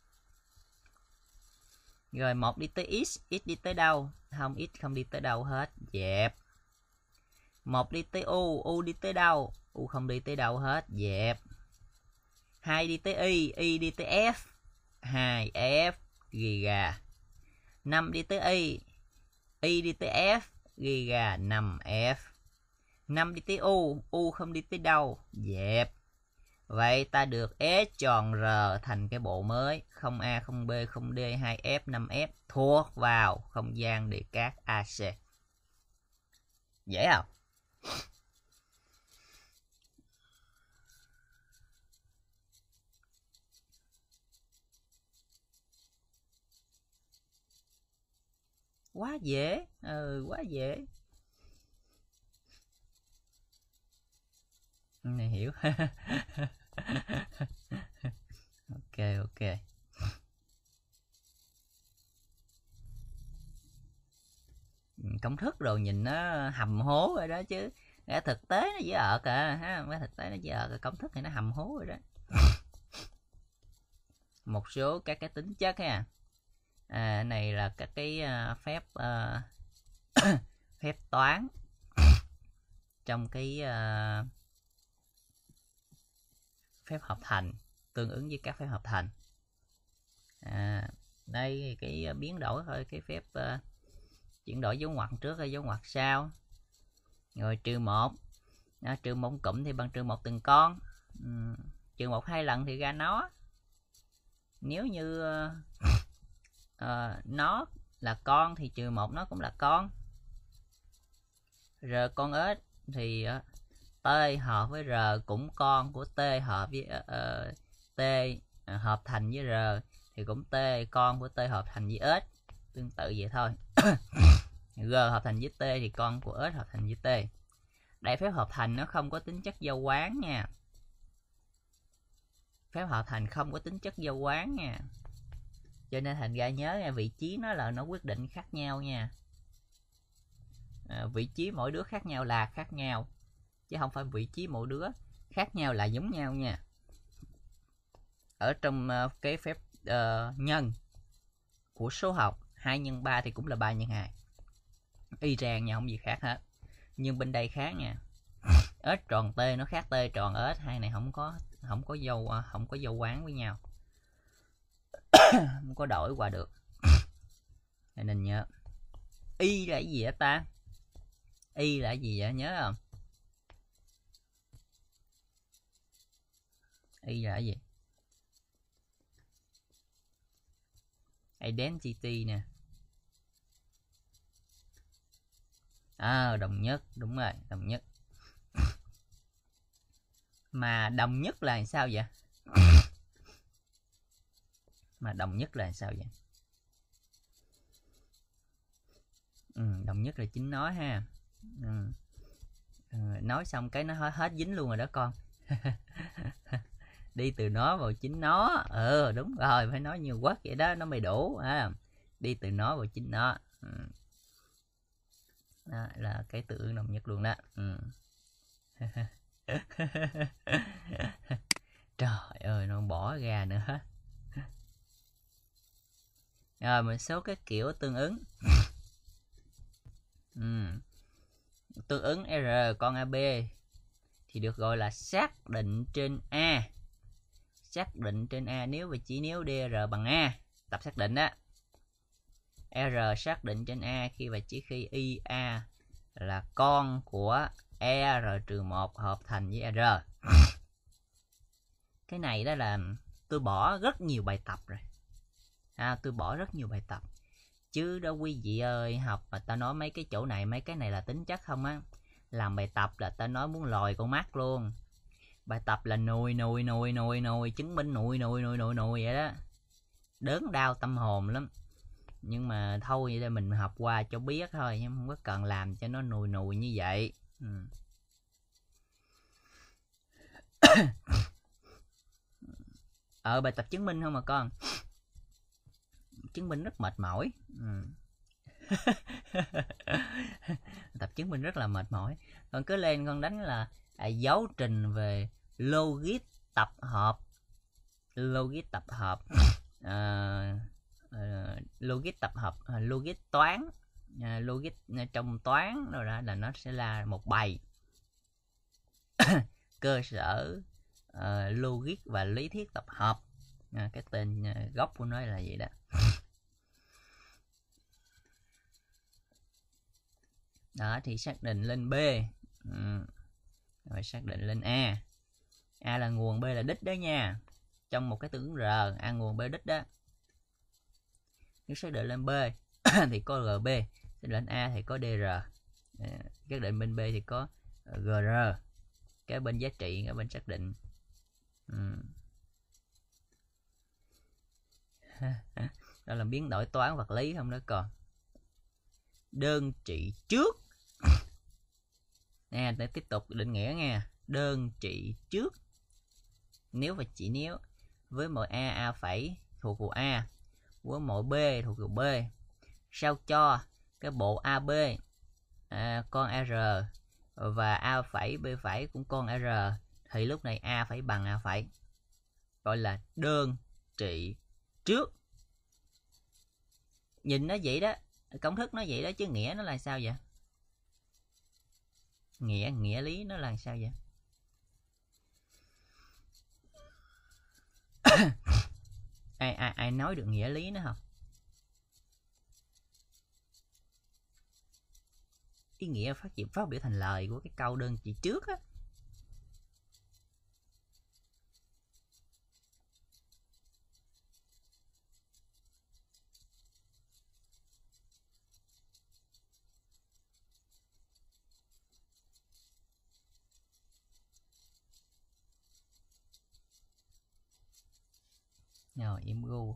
Rồi 1 đi tới X, X đi tới đâu? Không, X không đi tới đâu hết, dẹp. 1 đi tới U, U đi tới đâu? U không đi tới đâu hết, dẹp. 2 đi tới Y, Y đi tới F. 2F, ghi gà. 5 đi tới Y, Y đi tới F, ghi gà, 5F. 5 đi tới U, U không đi tới đâu, dẹp. Vậy ta được S tròn R thành cái bộ mới 0A, 0B, 0D, 2F, 5F thuộc vào không gian địa cát AC. Dễ không? Quá dễ, quá dễ. Này hiểu. Ok. Công thức rồi nhìn nó hầm hố rồi đó chứ. Cái thực tế nó dễ ợt ha, cái thực tế nó dễ ợt, công thức thì nó hầm hố rồi đó. Một số các cái tính chất ha. Này là các cái phép phép toán trong cái phép hợp thành, tương ứng với các phép hợp thành. Đây cái biến đổi thôi, cái phép chuyển đổi dấu ngoặc trước hay dấu ngoặc sau. Rồi trừ 1, trừ 1 cụm thì bằng trừ 1 từng con. Trừ 1 2 lần thì ra nó. Nếu như nó là con thì trừ 1 nó cũng là con. R con ếch thì T hợp với R cũng con của T hợp với T hợp thành với R thì cũng T con của T hợp thành với ếch, tương tự vậy thôi. G hợp thành với T thì con của ếch hợp thành với T. Đây phép hợp thành nó không có tính chất giao quán nha. Phép hợp thành không có tính chất giao quán nha. Cho nên thành ra nhớ nha, vị trí nó là nó quyết định khác nhau nha. Vị trí mỗi đứa khác nhau là khác nhau, chứ không phải vị trí mỗi đứa khác nhau là giống nhau nha. Ở trong cái phép nhân của số học 2 x 3 thì cũng là 3 x 2. Y chang nha, không gì khác hết. Nhưng bên đây khác nha. Ếch tròn T nó khác T tròn ếch, hai này không có dấu quán với nhau. Không có đổi qua được. Nên nhớ. Y là cái gì vậy ta? Y là cái gì vậy, nhớ không? Y là cái gì? Identity nè. Đồng nhất, đúng rồi, đồng nhất. Mà đồng nhất là sao vậy? Mà đồng nhất là sao vậy? Đồng nhất là chính nó ha. Nói xong cái nó hết dính luôn rồi đó con. Đi từ nó vào chính nó. Đúng rồi, phải nói nhiều quá vậy đó nó mới đủ ha. Đi từ nó vào chính nó. Đó là cái từ ứng đồng nhất luôn đó. Trời ơi, nó bỏ ra nữa. Rồi một số cái kiểu tương ứng. Tương ứng R con AB thì được gọi là xác định trên A. Xác định trên A nếu và chỉ nếu DR bằng A. Tập xác định đó. R xác định trên A khi và chỉ khi IA là con của ER-1 hợp thành với R. Cái này đó là tôi bỏ rất nhiều bài tập rồi. Tôi bỏ rất nhiều bài tập. Chứ đó quý vị ơi, học mà ta nói mấy cái chỗ này, mấy cái này là tính chất không á. Làm bài tập là ta nói muốn lòi con mắt luôn. Bài tập là nùi, chứng minh nùi vậy đó. Đớn đau tâm hồn lắm. Nhưng mà thôi vậy mình học qua cho biết thôi, nhưng không có cần làm cho nó nùi như vậy. Bài tập chứng minh không mà con. Chứng minh rất mệt mỏi. Tập chứng minh rất là mệt mỏi. Con cứ lên con đánh là giáo trình về logic tập hợp. Logic tập hợp. Logic tập hợp, logic toán, logic trong toán rồi đó là nó sẽ là một bài. Cơ sở logic và lý thuyết tập hợp. Cái tên gốc của nó là vậy đó. Đó thì xác định lên B. Rồi xác định lên A. A là nguồn, B là đích đó nha. Trong một cái tương R, A nguồn, B đích đó. Nếu xác định lên B thì có GB, xác định lên A thì có DR. Xác định bên B thì có GR. Cái bên giá trị, cái bên xác định. Đó là biến đổi toán vật lý không đó con. Đơn trị trước. Nè, để tiếp tục định nghĩa nha. Đơn trị trước. Nếu và chỉ nếu với mỗi A phẩy thuộc vùng A, với mỗi B thuộc vùng B. Sao cho cái bộ AB con R và A phẩy B phẩy cũng con R thì lúc này A phẩy bằng A phẩy. Gọi là đơn trị trước. Nhìn nó vậy đó, công thức nó vậy đó chứ nghĩa nó là sao vậy? Nghĩa lý nó là sao vậy? ai nói được nghĩa lý nó không? Ý nghĩa phát biểu thành lời của cái câu đơn chỉ trước á. Rồi im gu.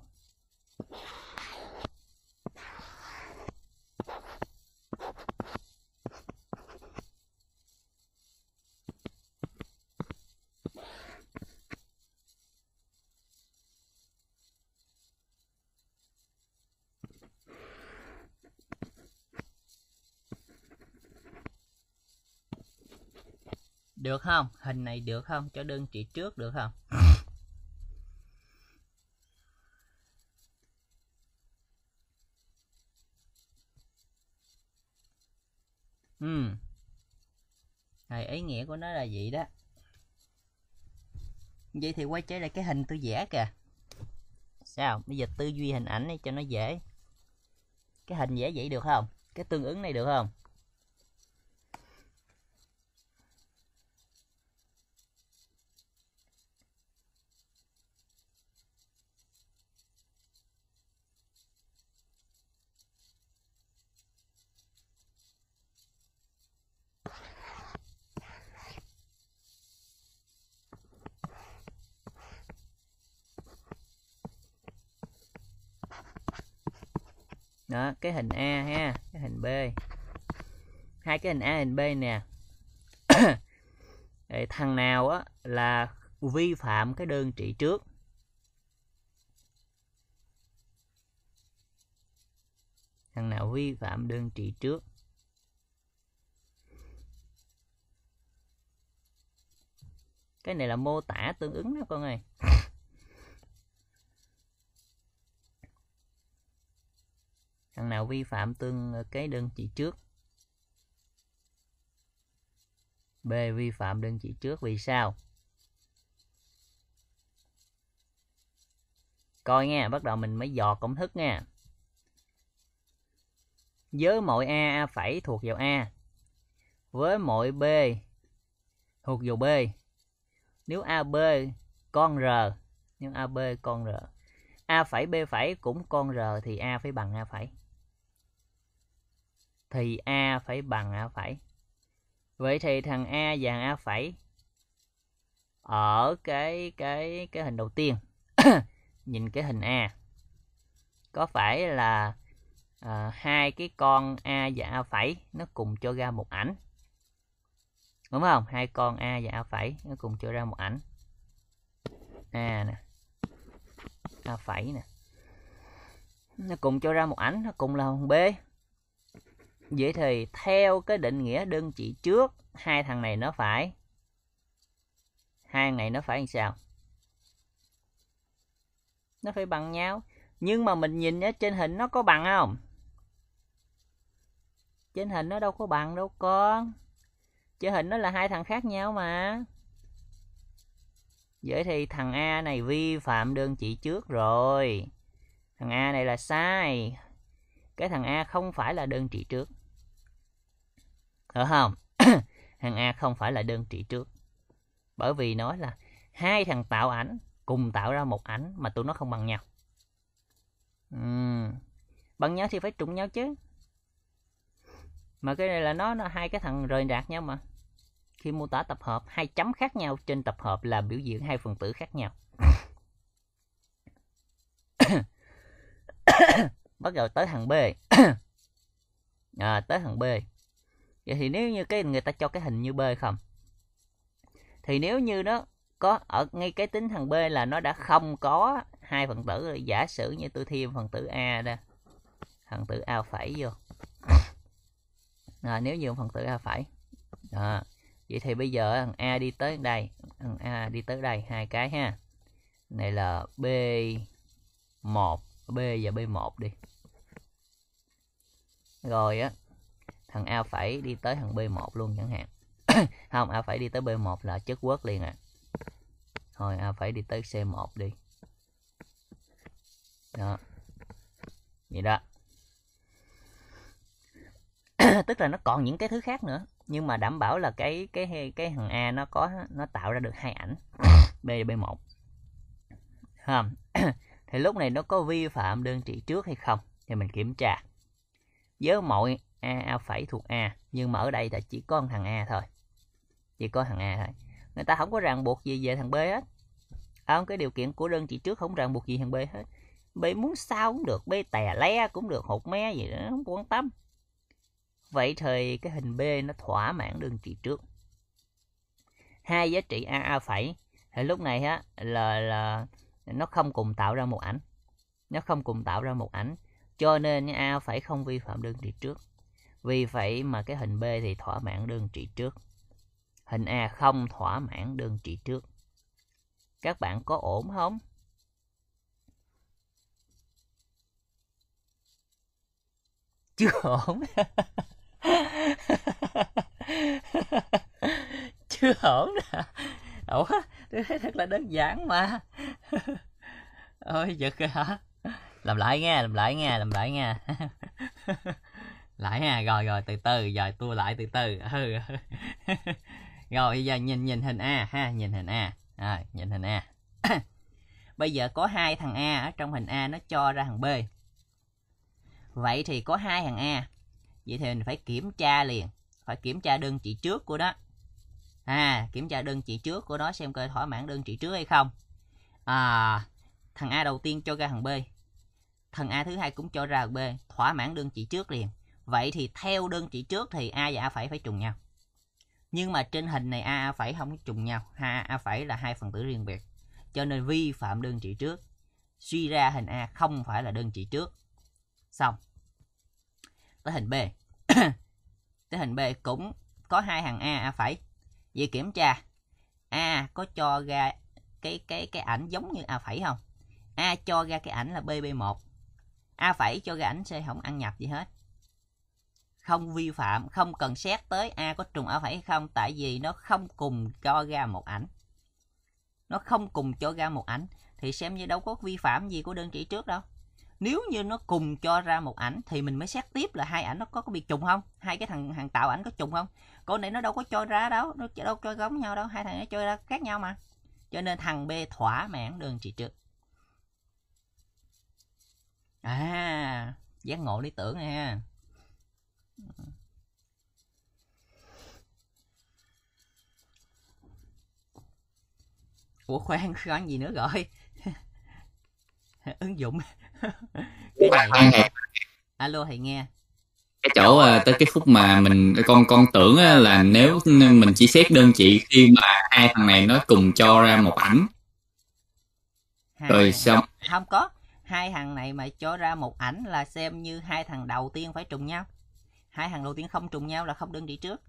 Được không? Hình này được không? Cho đơn trị trước được không? Rồi ý nghĩa của nó là vậy đó. Vậy thì quay trở lại cái hình tôi vẽ kìa. Sao? Bây giờ tư duy hình ảnh này cho nó dễ. Cái hình vẽ vậy được không? Cái tương ứng này được không? Đó, cái hình A ha, cái hình B. Hai cái hình A hình B nè. Thằng nào á là vi phạm cái đơn trị trước? Thằng nào vi phạm đơn trị trước? Cái này là mô tả tương ứng đó con ơi. Thằng nào vi phạm cái đơn trị trước? B vi phạm đơn trị trước vì sao? Coi nha, bắt đầu mình mới dò công thức nha. Với mọi A phẩy thuộc vào A, với mọi B thuộc vào B. Nếu AB con R, nếu AB con R, A phẩy B phẩy cũng con R thì A phải bằng A phẩy. Thì A phải bằng A phẩy. Vậy thì thằng A và A phẩy ở cái hình đầu tiên nhìn cái hình A có phải là hai cái con A và A phẩy nó cùng cho ra một ảnh, đúng không? Hai con A và A phẩy nó cùng cho ra một ảnh. A nè, A phẩy nè, nó cùng cho ra một ảnh, nó cùng là thằng B. Vậy thì theo cái định nghĩa đơn trị trước, hai thằng này nó phải làm sao? Nó phải bằng nhau. Nhưng mà mình nhìn ở trên hình nó có bằng không? Trên hình nó đâu có bằng đâu con. Trên hình nó là hai thằng khác nhau mà. Vậy thì thằng A này vi phạm đơn trị trước rồi. Thằng A này là sai. Cái thằng A không phải là đơn trị trước. Được không? Thằng A không phải là đơn trị trước. Bởi vì nói là hai thằng tạo ảnh cùng tạo ra một ảnh mà tụi nó không bằng nhau. Bằng nhau thì phải trùng nhau chứ. Mà cái này là nó hai cái thằng rời rạc nhau mà. Khi mô tả tập hợp, hai chấm khác nhau trên tập hợp là biểu diễn hai phần tử khác nhau. Bắt đầu tới thằng B. Tới thằng B. Vậy thì nếu như người ta cho cái hình như B không, thì nếu như nó có ở ngay cái tính thằng B là nó đã không có hai phần tử rồi. Giả sử như tôi thêm phần tử A đây, phần tử A phẩy vô. Nếu như phần tử A phẩy. Vậy thì bây giờ thằng A đi tới đây, thằng A đi tới đây hai cái ha. Này là B1, B và B1 đi. Rồi á, thằng A phẩy đi tới thằng B1 luôn chẳng hạn. Không, A phẩy đi tới B1 là chất quất liền à. Thôi A phẩy đi tới C1 đi. Đó. Vậy đó. Tức là nó còn những cái thứ khác nữa, nhưng mà đảm bảo là cái thằng A nó tạo ra được hai ảnh B và B1. Không. Thì lúc này nó có vi phạm đơn trị trước hay không thì mình kiểm tra. Với mọi A phẩy thuộc A, nhưng mà ở đây là chỉ có thằng A thôi. Chỉ có thằng A thôi. Người ta không có ràng buộc gì về thằng B hết. Cái điều kiện của đơn trị trước không ràng buộc gì thằng B hết. B muốn sao cũng được, B tè le cũng được, hột me gì đó không quan tâm. Vậy thì cái hình B nó thỏa mãn đơn trị trước. Hai giá trị A phẩy thì lúc này á là nó không cùng tạo ra một ảnh. Nó không cùng tạo ra một ảnh, cho nên A phẩy không vi phạm đơn trị trước. Vì vậy mà cái hình B thì thỏa mãn đơn trị trước. Hình A không thỏa mãn đơn trị trước. Các bạn có ổn không? Chưa ổn. Chưa ổn nè. Ủa, tôi thấy thật là đơn giản mà. Ôi giật rồi hả? Làm lại nha. Lại nha, rồi từ từ, rồi tua lại từ từ. Rồi bây giờ nhìn hình A ha, nhìn hình A. Rồi, nhìn hình A. Bây giờ có hai thằng A ở trong hình A nó cho ra thằng B. Vậy thì có hai thằng A. Vậy thì mình phải kiểm tra liền, phải kiểm tra đơn trị trước của nó. Kiểm tra đơn trị trước của nó xem coi thỏa mãn đơn trị trước hay không. Thằng A đầu tiên cho ra thằng B. thằng A thứ hai cũng cho ra B, thỏa mãn đơn trị trước liền. Vậy thì theo đơn trị trước thì A và A phẩy phải trùng nhau. Nhưng mà trên hình này A phẩy không trùng nhau, A phẩy là hai phần tử riêng biệt, cho nên vi phạm đơn trị trước. Suy ra hình A không phải là đơn trị trước. Xong. Tới hình B. Tới hình B cũng có hai thằng A phẩy. Vậy kiểm tra A có cho ra cái ảnh giống như A phẩy không? A cho ra cái ảnh là BB1. A phẩy cho ra ảnh C không ăn nhập gì hết. Không vi phạm, không cần xét tới A có trùng A phẩy hay không, tại vì nó không cùng cho ra một ảnh. Nó không cùng cho ra một ảnh thì xem như đâu có vi phạm gì của đơn trị trước đâu. Nếu như nó cùng cho ra một ảnh thì mình mới xét tiếp là hai ảnh nó có bị trùng không, hai cái thằng tạo ảnh có trùng không. Con này nó đâu có cho ra đâu, nó đâu cho giống nhau đâu, hai thằng nó cho ra khác nhau mà. Cho nên thằng B thỏa mãn đơn trị trước. Giác ngộ lý tưởng nha. Ủa khoan gì nữa rồi? Ứng dụng. Cái này. Alo thầy nghe. Cái chỗ tới cái phút mà mình con tưởng là nếu mình chỉ xét đơn trị khi mà hai thằng này nó cùng cho ra một ảnh. Rồi xong. Không có. Hai thằng này mà cho ra một ảnh là xem như hai thằng đầu tiên phải trùng nhau. Hai thằng đầu tiên không trùng nhau là không đơn trị trước.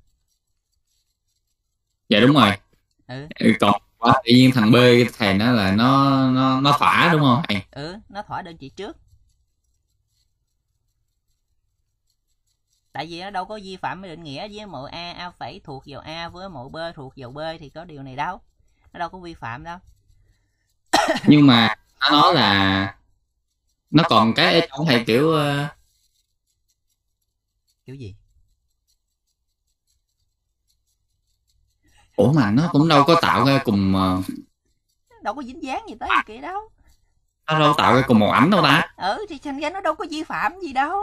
Dạ đúng rồi. Còn tự nhiên thằng B thầy nó là nó thỏa đúng không? Nó thỏa đơn trị trước. Tại vì nó đâu có vi phạm với định nghĩa với mẫu A phẩy thuộc vào A với mẫu B thuộc vào B thì có điều này đâu. Nó đâu có vi phạm đâu. Nhưng mà nó nói là nó còn cái ở trong thầy kiểu gì? Ủa mà nó cũng đâu có tạo ra cùng đâu có dính dáng gì tới kia đâu. Nó đâu tạo ra cùng một ảnh đâu ta. Thì thành ra nó đâu có vi phạm gì đâu.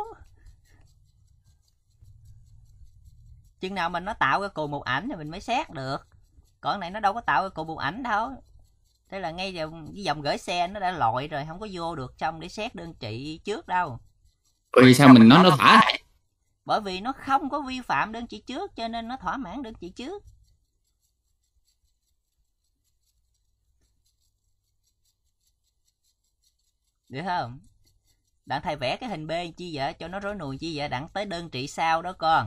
Chừng nào mình nó tạo ra cùng một ảnh thì mình mới xét được. Còn này nó đâu có tạo ra cùng một ảnh đâu. Thế là ngay cái dòng gửi xe nó đã lội rồi, không có vô được trong để xét đơn trị trước đâu. Vì sao mình nói nó thỏa này? Bởi vì nó không có vi phạm đơn trị trước cho nên nó thỏa mãn đơn trị trước. Được không? Đặng thầy vẽ cái hình B chi vậy cho nó rối nùi chi vậy, đặng tới đơn trị sau đó con.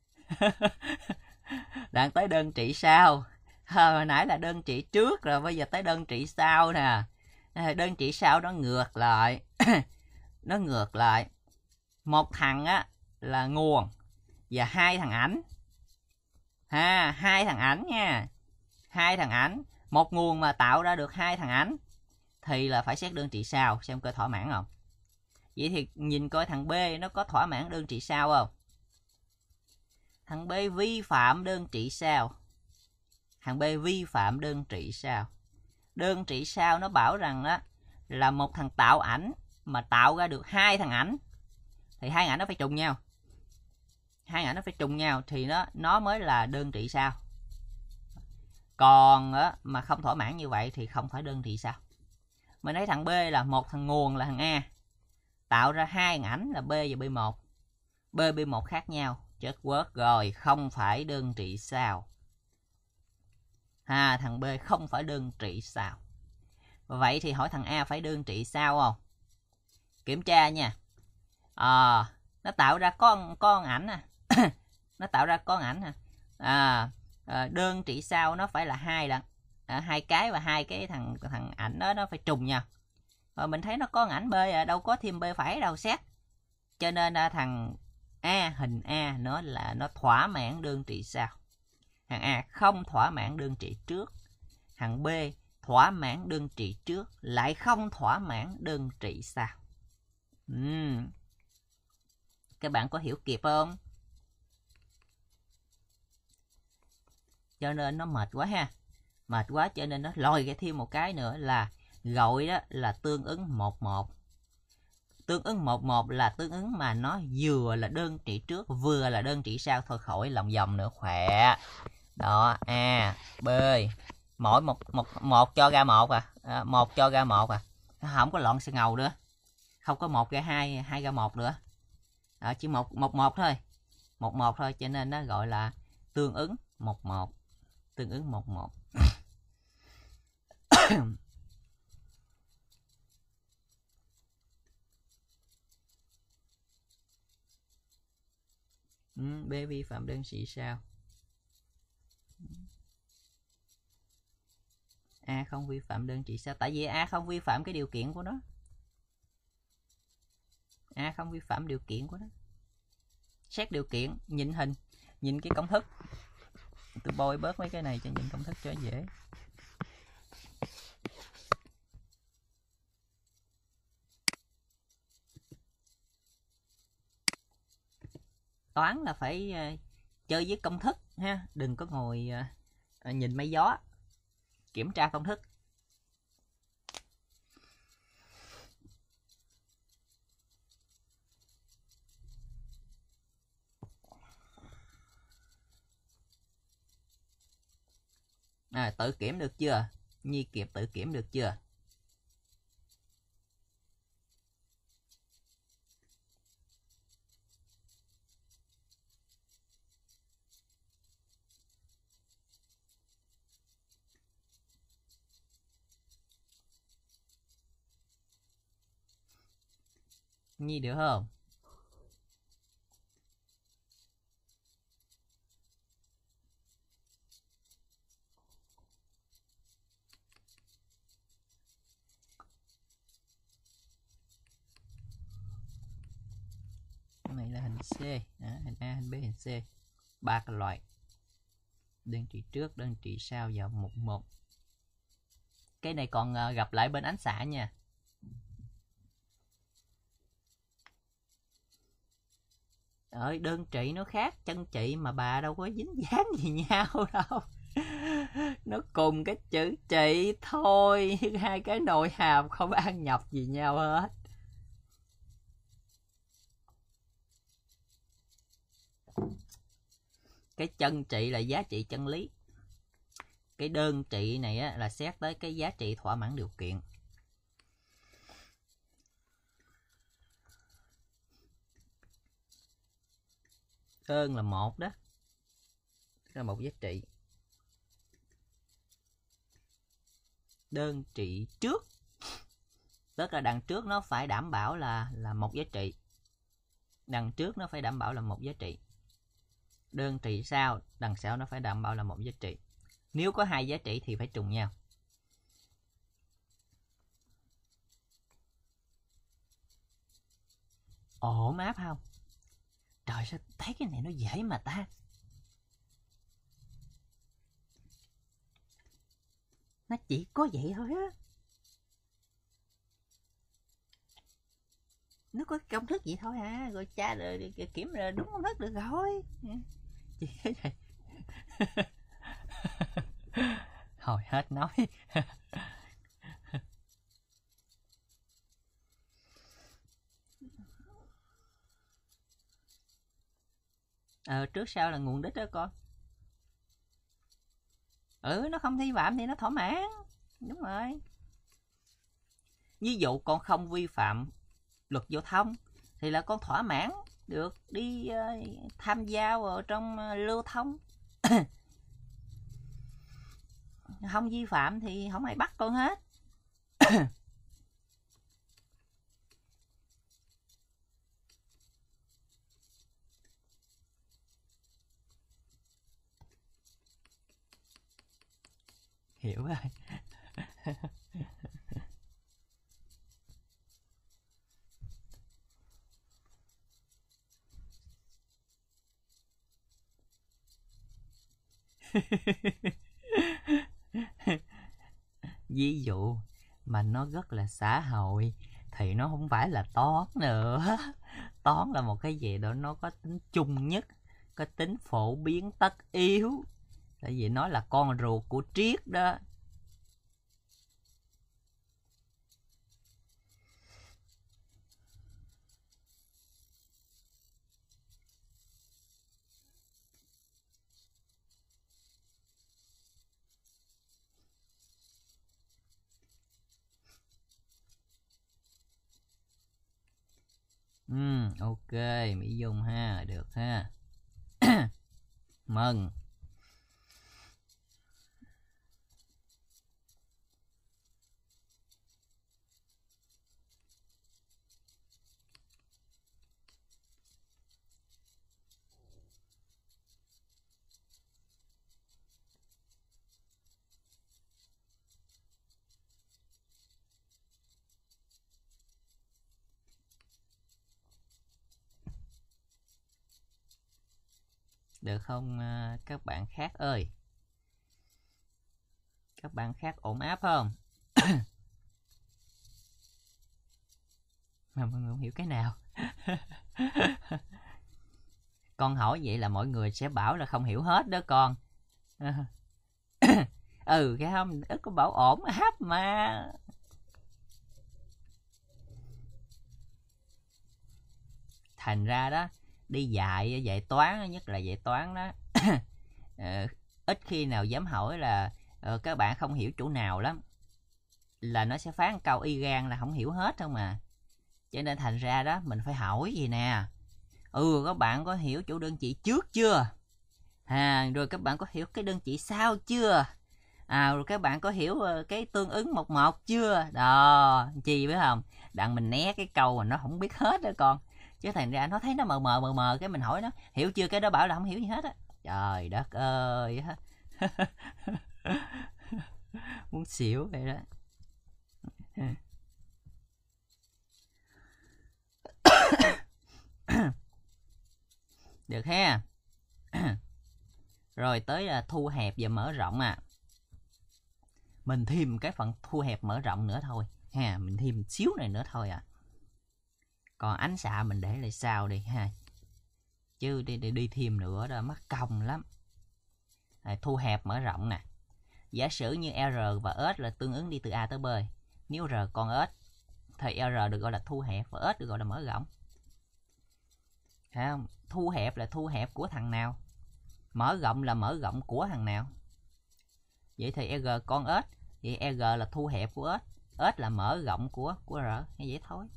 Đặng tới đơn trị sau. Hồi nãy là đơn trị trước rồi, bây giờ tới đơn trị sau nè. Đơn trị sau nó ngược lại. Nó ngược lại. Một thằng á là nguồn và hai thằng ảnh. Hai thằng ảnh nha. Hai thằng ảnh. Một nguồn mà tạo ra được hai thằng ảnh thì là phải xét đơn trị sau xem coi thỏa mãn không. Vậy thì nhìn coi thằng B nó có thỏa mãn đơn trị sau không. Thằng B vi phạm đơn trị sau. Thằng B vi phạm đơn trị sau. Đơn trị sau nó bảo rằng đó là một thằng tạo ảnh mà tạo ra được hai thằng ảnh thì hai ảnh nó phải trùng nhau. Hai ảnh nó phải trùng nhau thì nó mới là đơn trị sau. Còn mà không thỏa mãn như vậy thì không phải đơn trị sau. Mình thấy thằng B là một thằng nguồn là thằng A tạo ra hai ảnh là B và B1. B B1 khác nhau, chết quớt rồi, không phải đơn trị sau. Thằng B không phải đơn trị sau. Vậy thì hỏi thằng A phải đơn trị sau không? Kiểm tra nha. Nó tạo ra con ảnh nè. Nó tạo ra con ảnh nè. Đơn trị sau nó phải là hai lần. Hai cái và hai cái thằng ảnh đó nó phải trùng nhau. Rồi mình thấy nó có ảnh B đâu có thêm B phải đâu xét. Cho nên thằng A, hình A nó thỏa mãn đơn trị sau. Thằng A không thỏa mãn đơn trị trước. Thằng B thỏa mãn đơn trị trước lại không thỏa mãn đơn trị sau. Các bạn có hiểu kịp không? Cho nên nó mệt quá ha. Mệt quá cho nên nó lôi ra thêm một cái nữa là gọi đó là tương ứng 1-1. Tương ứng 1-1 là tương ứng mà nó vừa là đơn trị trước vừa là đơn trị sau, thôi khỏi lòng vòng nữa khỏe. Đó, A, B, mỗi một cho ra một một cho ra một không có loạn xì ngầu nữa. không có 1 ra 2, 2 ra 1 nữa. Chỉ một thôi. 1 thôi, cho nên nó gọi là tương ứng 1 tương ứng 1 B vi phạm đơn trị sao? A không vi phạm đơn trị sao? Tại vì A không vi phạm cái điều kiện của nó. A không vi phạm điều kiện của nó. Xét điều kiện, nhìn hình, nhìn cái công thức. Tôi bôi bớt mấy cái này cho nhìn công thức cho dễ. Toán là phải chơi với công thức ha, đừng có ngồi nhìn máy gió. Kiểm tra công thức. Tự kiểm được chưa? Nhi Kiệt tự kiểm được chưa? Nhi được không? Cái này là hình C, hình A, hình B, hình C. 3 cái loại. Đơn trị trước, đơn trị sau vào 1. Cái này còn gặp lại bên ánh xạ nha. Đơn trị nó khác chân trị mà bà đâu có dính dáng gì nhau đâu. Nó cùng cái chữ trị thôi, hai cái nội hàm không ăn nhập gì nhau hết. Cái chân trị là giá trị chân lý. Cái đơn trị này á, là xét tới cái giá trị thỏa mãn điều kiện. Đơn là 1 đó. Đó là một giá trị. Đơn trị trước, tức là đằng trước nó phải đảm bảo là một giá trị. Đằng trước nó phải đảm bảo là một giá trị. Đơn trị sau, đằng sau nó phải đảm bảo là một giá trị. Nếu có 2 giá trị thì phải trùng nhau. Ổn áp không? Trời, sao thấy cái này nó dễ mà ta. Nó chỉ có vậy thôi á. Nó có công thức vậy thôi à. Rồi cha rồi kiểm rồi đúng công thức được rồi. Chỉ thế này. Hồi hết nói. Trước sau là nguồn đích đó con. Nó không vi phạm thì nó thỏa mãn. Đúng rồi. Ví dụ con không vi phạm luật giao thông thì là con thỏa mãn được đi tham gia vào trong lưu thông. Không vi phạm thì không ai bắt con hết. Hiểu rồi. Ví dụ mà nó rất là xã hội thì nó không phải là toán nữa. Toán là một cái gì đó nó có tính chung nhất, có tính phổ biến tất yếu. Tại vì nó là con ruột của triết đó. Ok, Mỹ Dung ha, được ha. Mừng. Được không các bạn khác ơi? Các bạn khác ổn áp không? Mà mọi người không hiểu cái nào. Con hỏi vậy là mọi người sẽ bảo là không hiểu hết đó con. Cái không ít có bảo ổn áp mà. Thành ra đó, đi dạy toán, nhất là dạy toán đó. Ít khi nào dám hỏi là các bạn không hiểu chỗ nào lắm, là nó sẽ phán câu y gan là không hiểu hết không mà. Cho nên thành ra đó mình phải hỏi gì nè. Các bạn có hiểu chỗ đơn chỉ trước chưa? Rồi các bạn có hiểu cái đơn chỉ sau chưa? Rồi các bạn có hiểu cái tương ứng 11 chưa? Đó, chi biết không? Đặng mình né cái câu mà nó không biết hết đó con. Chứ thành ra nó thấy nó mờ mờ cái mình hỏi nó hiểu chưa, cái đó bảo là không hiểu gì hết á. Trời đất ơi. Muốn xỉu vậy đó. Được ha. Rồi tới là thu hẹp và mở rộng Mình thêm cái phần thu hẹp mở rộng nữa thôi ha, mình thêm xíu này nữa thôi Còn ánh xạ mình để lại sau đi ha. Chứ đi thêm nữa đó mất công lắm. Thu hẹp mở rộng nè. Giả sử như R và S là tương ứng đi từ A tới B. Nếu R còn S thì R được gọi là thu hẹp và S được gọi là mở rộng. Thấy không? Thu hẹp là thu hẹp của thằng nào, mở rộng là mở rộng của thằng nào. Vậy thì R con S, vậy R là thu hẹp của S là mở rộng của R. Hay vậy thôi.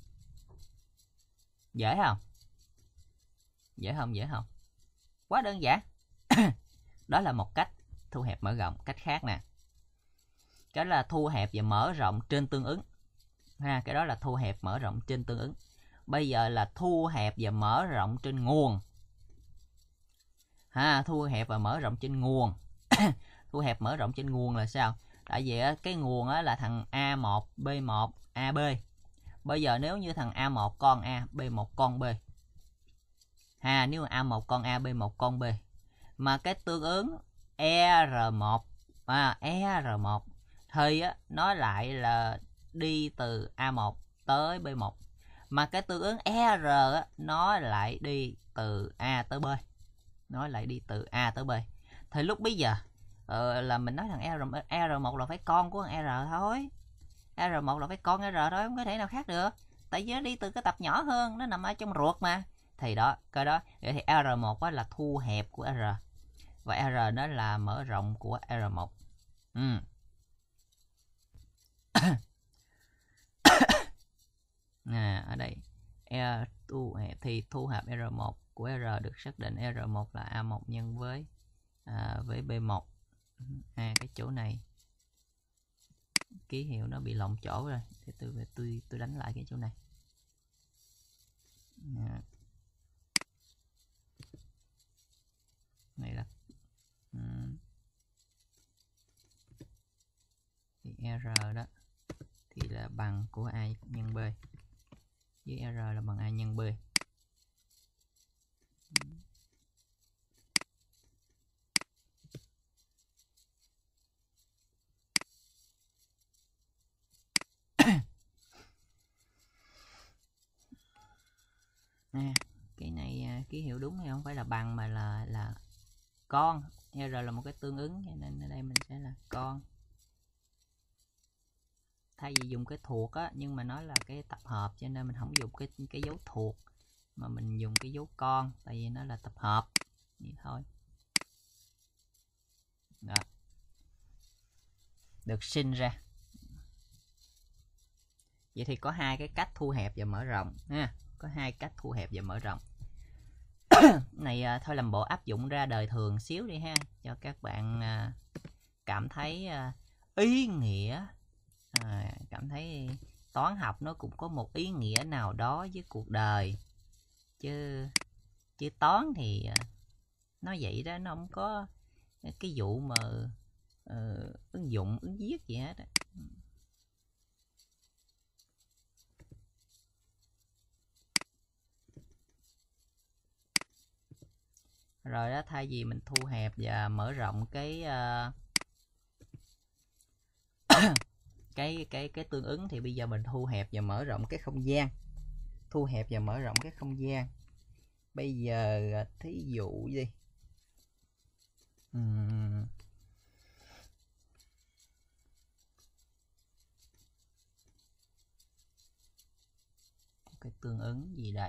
Dễ không? Dễ không? Quá đơn giản. Đó là một cách thu hẹp mở rộng. Cách khác nè, cái là thu hẹp và mở rộng trên tương ứng cái đó là thu hẹp mở rộng trên tương ứng. Bây giờ là thu hẹp và mở rộng trên nguồn thu hẹp và mở rộng trên nguồn. Thu hẹp mở rộng trên nguồn là sao? Tại vì cái nguồn là thằng A1, B1, AB. Bây giờ nếu như thằng A1 con A, B1 con B. Nếu A1 con A, B1 con B. Mà cái tương ứng R1 R1 thì nó lại là đi từ A1 tới B1. Mà cái tương ứng R nó lại đi từ A tới B. Thì lúc bây giờ là mình nói thằng R1 là phải con của thằng R thôi. R1 là phải con R thôi, không có thể nào khác được. Tại vì nó đi từ cái tập nhỏ hơn, nó nằm ở trong ruột mà. Thì đó, cái đó. Vậy thì R1 là thu hẹp của R. Và R nó là mở rộng của R1. Ở đây thu hẹp thì thu hẹp R1 của R được xác định R1 là A1 nhân với B1. Cái chỗ này ký hiệu nó bị lộn chỗ rồi, thì tôi đánh lại cái chỗ này. Này là thì R đó thì là bằng của A nhân B, với R là bằng A nhân B. Cái này ký hiệu đúng thì không phải là bằng mà là con. R là một cái tương ứng, cho nên ở đây mình sẽ là con. Thay vì dùng cái thuộc nhưng mà nó là cái tập hợp, cho nên mình không dùng cái dấu thuộc mà mình dùng cái dấu con, tại vì nó là tập hợp. Vậy thôi. Đó. Được sinh ra. Vậy thì có hai cái cách thu hẹp và mở rộng có hai cách thu hẹp và mở rộng. Này thôi làm bộ áp dụng ra đời thường xíu đi ha, cho các bạn cảm thấy ý nghĩa, cảm thấy toán học nó cũng có một ý nghĩa nào đó với cuộc đời, chứ toán thì nó vậy đó, nó không có cái vụ mà ứng dụng ứng viết gì hết đó. Rồi đó, thay vì mình thu hẹp và mở rộng cái cái tương ứng, thì bây giờ mình thu hẹp và mở rộng cái không gian. Thu hẹp và mở rộng cái không gian. Bây giờ thí dụ gì? Cái tương ứng gì đây?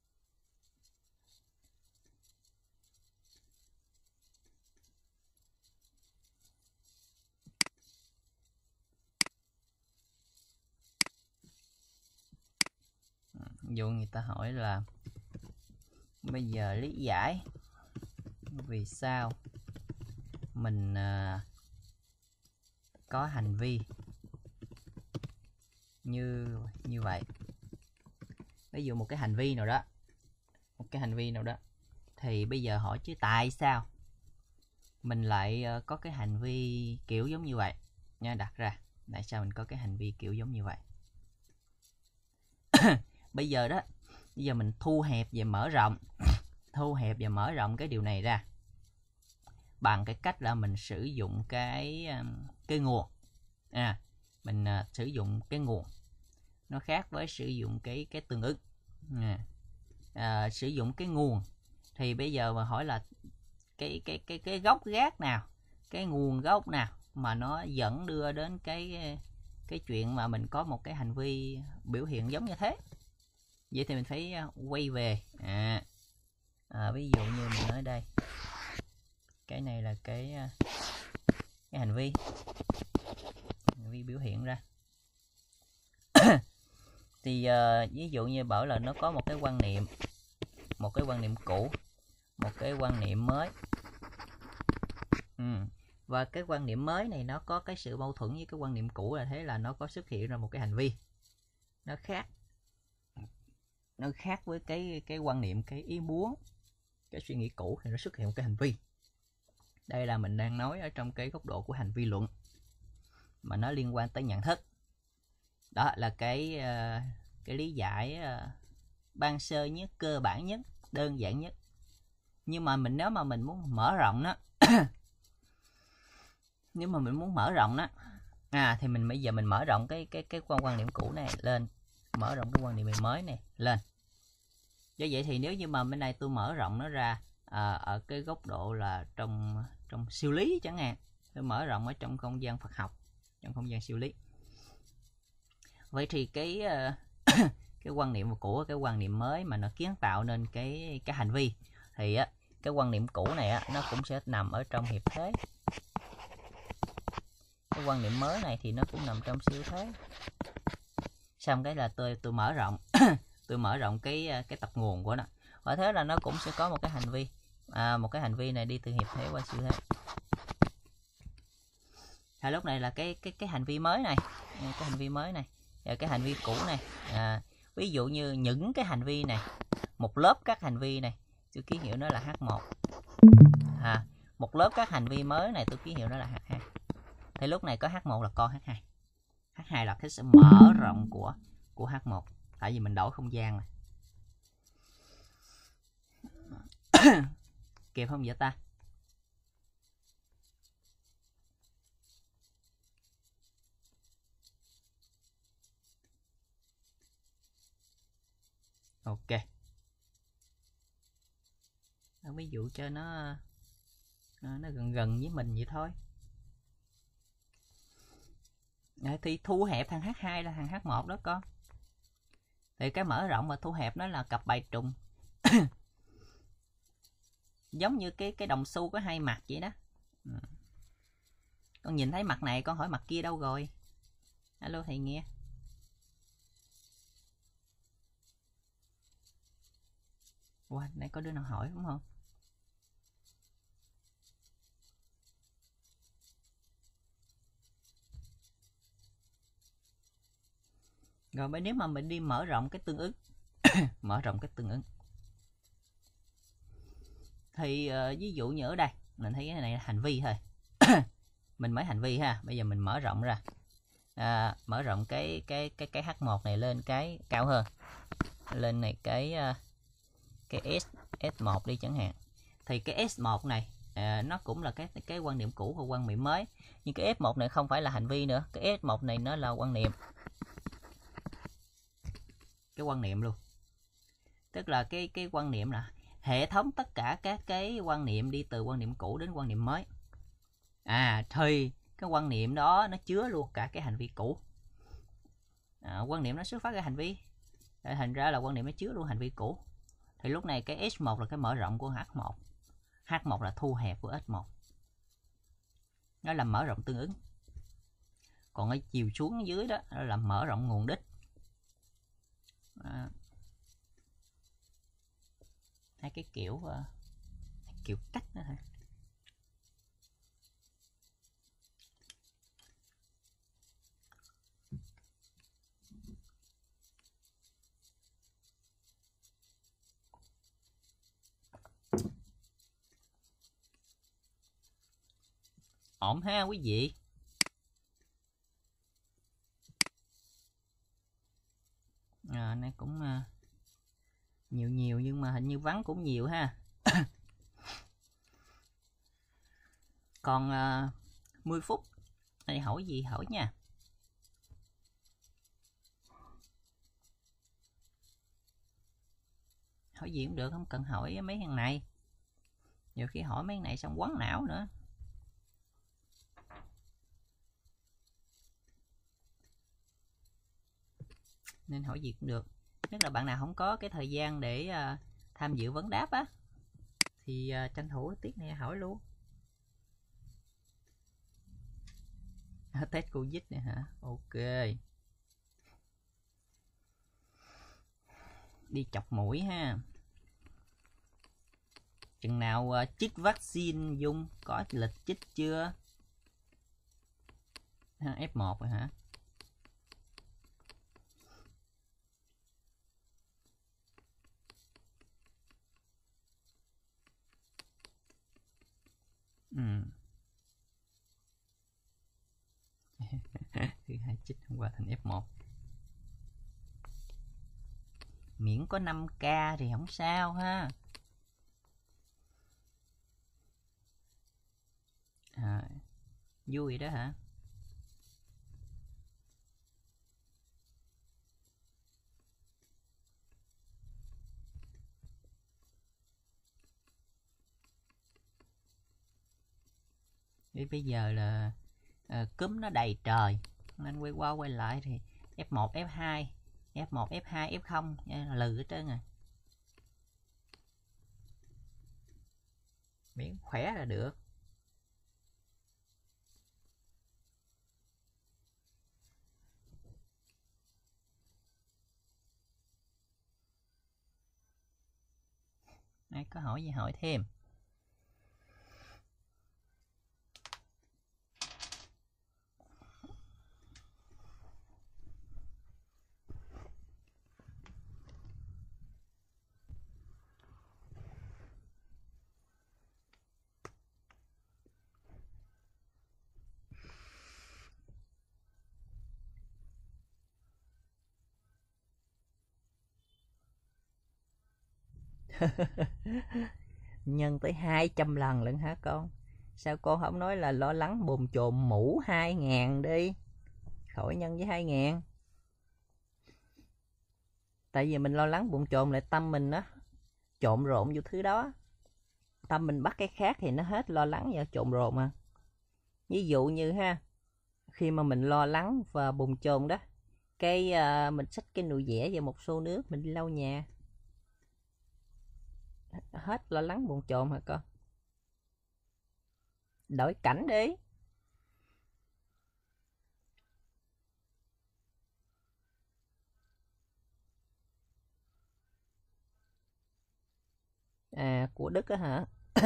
Ví dụ người ta hỏi là bây giờ lý giải vì sao mình có hành vi như vậy. Ví dụ một cái hành vi nào đó, thì bây giờ hỏi chứ tại sao mình lại có cái hành vi kiểu giống như vậy nha, đặt ra tại sao mình có cái hành vi kiểu giống như vậy. Bây giờ mình thu hẹp và mở rộng cái điều này ra bằng cái cách là mình sử dụng cái nguồn. Mình sử dụng cái nguồn, nó khác với sử dụng cái tương ứng. Sử dụng cái nguồn thì bây giờ mà hỏi là cái gốc gác nào, cái nguồn gốc nào mà nó dẫn đưa đến cái chuyện mà mình có một cái hành vi biểu hiện giống như thế. Vậy thì mình phải quay về. Ví dụ như mình nói đây, cái này là cái hành vi biểu hiện ra. Thì ví dụ như bảo là nó có một cái quan niệm cũ, một cái quan niệm mới. Và cái quan niệm mới này nó có cái sự mâu thuẫn với cái quan niệm cũ, là thế là nó có xuất hiện ra một cái hành vi nó khác với cái quan niệm, cái ý muốn, cái suy nghĩ cũ, thì nó xuất hiện một cái hành vi. Đây là mình đang nói ở trong cái góc độ của hành vi luận mà nó liên quan tới nhận thức. Đó là cái lý giải ban sơ nhất, cơ bản nhất, đơn giản nhất. Nhưng mà nếu mà mình muốn mở rộng nó thì mình bây giờ mình mở rộng cái quan niệm cũ này lên, mở rộng cái quan niệm mới này lên. Do vậy thì nếu như mà bên này tôi mở rộng nó ra ở cái góc độ là trong siêu lý chẳng hạn, tôi mở rộng ở trong không gian Phật học, trong không gian siêu lý, vậy thì cái cái quan niệm của cái quan niệm mới mà nó kiến tạo nên cái hành vi, thì cái quan niệm cũ này nó cũng sẽ nằm ở trong hiệp thế. Cái quan niệm mới này thì nó cũng nằm trong siêu thế. Xong cái là tôi mở rộng tôi mở rộng cái tập nguồn của nó, và thế là nó cũng sẽ có một cái hành vi, một cái hành vi này đi từ hiệp thế qua siêu thế. Thì lúc này là cái hành vi mới này, cái hành vi mới này và cái hành vi cũ này. Ví dụ như những cái hành vi này, một lớp các hành vi này, tôi ký hiệu nó là H1. Một lớp các hành vi mới này tôi ký hiệu nó là H2. Thì lúc này có H1 là con H2. H2 là cái sự mở rộng của H1, tại vì mình đổi không gian này. Kịp không vậy ta? Ok. Ví dụ cho nó gần với mình vậy thôi. Thì thu hẹp thằng H2 là thằng H1 đó con. Thì cái mở rộng và thu hẹp nó là cặp bài trùng. Giống như cái đồng xu có hai mặt vậy đó. Con nhìn thấy mặt này, con hỏi mặt kia đâu rồi? Alo thầy nghe. Wow, nãy có đứa nào hỏi đúng không? Rồi nếu mà mình đi mở rộng cái tương ứng mở rộng cái tương ứng thì ví dụ như ở đây mình thấy cái này là hành vi thôi. Mình mới hành vi ha, bây giờ mình mở rộng ra, mở rộng cái H1 này lên cái cao hơn, lên này cái S1 đi chẳng hạn. Thì cái S1 này nó cũng là cái quan niệm cũ và quan niệm mới, nhưng cái F1 này không phải là hành vi nữa, cái S1 này nó là quan niệm, cái quan niệm luôn. Tức là cái quan niệm là hệ thống tất cả các cái quan niệm đi từ quan niệm cũ đến quan niệm mới. Thì cái quan niệm đó nó chứa luôn cả cái hành vi cũ. Quan niệm nó xuất phát ra hành vi, thành ra là quan niệm nó chứa luôn hành vi cũ. Thì lúc này cái S1 là cái mở rộng của H1, H1 là thu hẹp của S1, nó là mở rộng tương ứng. Còn ở chiều xuống dưới đó là mở rộng nguồn đích. Hai cái kiểu cách đó thôi. Ổn ha quý vị. Này cũng nhiều nhưng mà hình như vắng cũng nhiều ha. Còn 10 phút này, hỏi gì hỏi nha. Hỏi gì cũng được, không cần hỏi mấy thằng này. Nhiều khi hỏi mấy thằng này xong quấn não nữa. Nên hỏi gì cũng được. Nhất là bạn nào không có cái thời gian để tham dự vấn đáp á, thì tranh thủ tiết này hỏi luôn. Test Covid này hả? Ok. Đi chọc mũi ha. Chừng nào chích vaccine Dung, có lịch chích chưa? F1 rồi hả? Thứ hai chích hôm qua thành F1. Miễn có 5k thì không sao ha. Vui đó hả? Bây giờ là cúm nó đầy trời, nên quay qua quay lại thì F1, F2, F1, F2, F0 lừ hết trơn rồi. Miễn khỏe là được. Ai có hỏi gì hỏi thêm. Nhân tới 200 lần lận hả con? Sao con không nói là lo lắng bồn chồn mũ 2.000 đi, khỏi nhân với 2.000. Tại vì mình lo lắng bồn chồn lại tâm mình á trộn rộn vô thứ đó, tâm mình bắt cái khác thì nó hết lo lắng và trộn rộn mà. Ví dụ như ha, khi mà mình lo lắng và bồn chồn đó, cái mình xách cái nồi dẻ và một xô nước mình đi lau nhà, hết lo lắng bồn chồn hả con? Đổi cảnh đi. Của Đức á hả?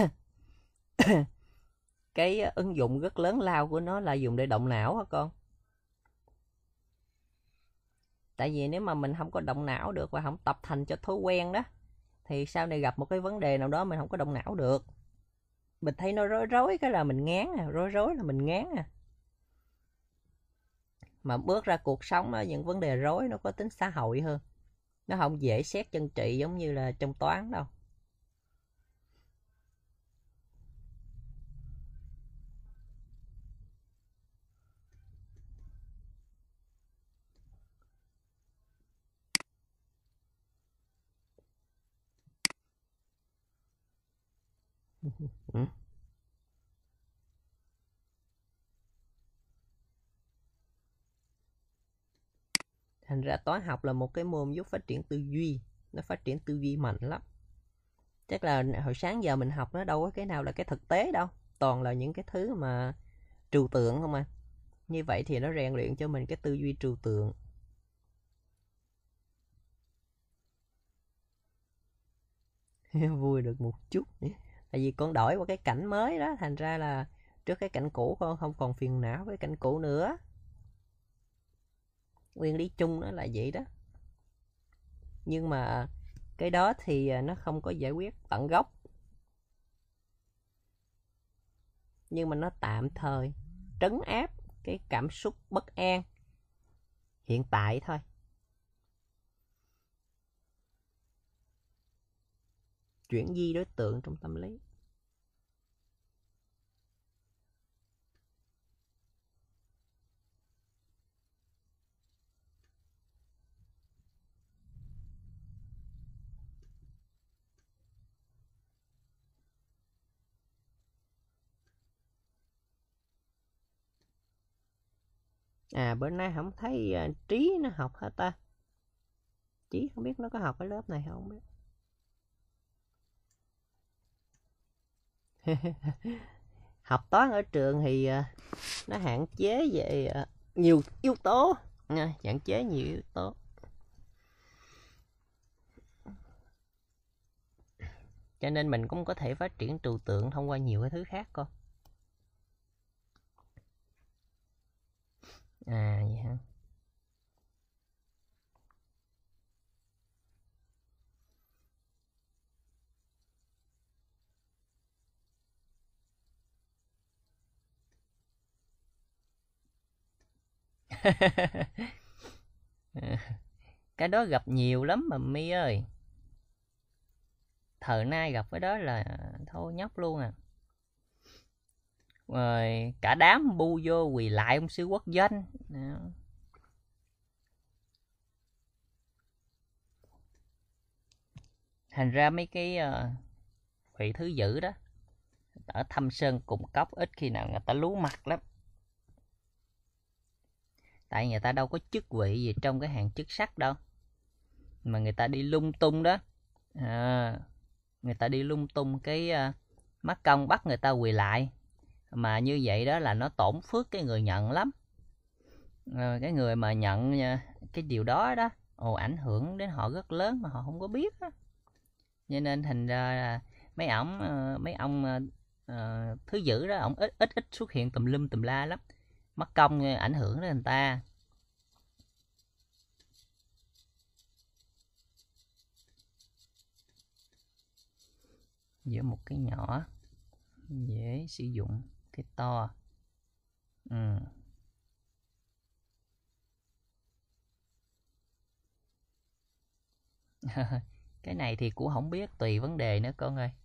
Cái ứng dụng rất lớn lao của nó là dùng để động não hả con? Tại vì nếu mà mình không có động não được và không tập thành cho thói quen đó, thì sau này gặp một cái vấn đề nào đó mình không có động não được. Mình thấy nó rối rối cái là mình ngán rối rối là mình ngán Mà bước ra cuộc sống đó, những vấn đề rối nó có tính xã hội hơn. Nó không dễ xét chân trị giống như là trong toán đâu. Thành ra toán học là một cái môn giúp phát triển tư duy. Nó phát triển tư duy mạnh lắm. Chắc là hồi sáng giờ mình học nó đâu có cái nào là cái thực tế đâu. Toàn là những cái thứ mà trừu tượng không à. Như vậy thì nó rèn luyện cho mình cái tư duy trừu tượng. Vui được một chút. Tại vì con đổi qua cái cảnh mới đó. Thành ra là trước cái cảnh cũ con không còn phiền não với cảnh cũ nữa. Nguyên lý chung nó là vậy đó. Nhưng mà cái đó thì nó không có giải quyết tận gốc. Nhưng mà nó tạm thời trấn áp cái cảm xúc bất an hiện tại thôi. Chuyển di đối tượng trong tâm lý. Bữa nay không thấy Trí nó học hả ta? Trí không biết nó có học cái lớp này không biết. Học toán ở trường thì nó hạn chế về nhiều yếu tố. Hạn chế nhiều yếu tố. Cho nên mình cũng có thể phát triển trừu tượng thông qua nhiều cái thứ khác con. Vậy hả? Cái đó gặp nhiều lắm mà My ơi. Thời nay gặp cái đó là thôi nhóc luôn Rồi cả đám bu vô quỳ lại ông sư quốc danh. Thành ra mấy cái vị thứ dữ đó ở Thâm Sơn Cùng Cốc ít khi nào người ta lú mặt lắm. Tại người ta đâu có chức vị gì trong cái hàng chức sắc đâu. Mà người ta đi lung tung đó. Người ta đi lung tung cái mắc công bắt người ta quỳ lại. Mà như vậy đó là nó tổn phước cái người nhận lắm. Cái người mà nhận cái điều đó đó, ảnh hưởng đến họ rất lớn mà họ không có biết đó. Cho nên thành ra là mấy ông thứ dữ đó, ổng ít xuất hiện tùm lum tùm la lắm. Mất công ảnh hưởng đến người ta. Giữa một cái nhỏ dễ sử dụng, cái to. Cái này thì cũng không biết, tùy vấn đề nữa con ơi.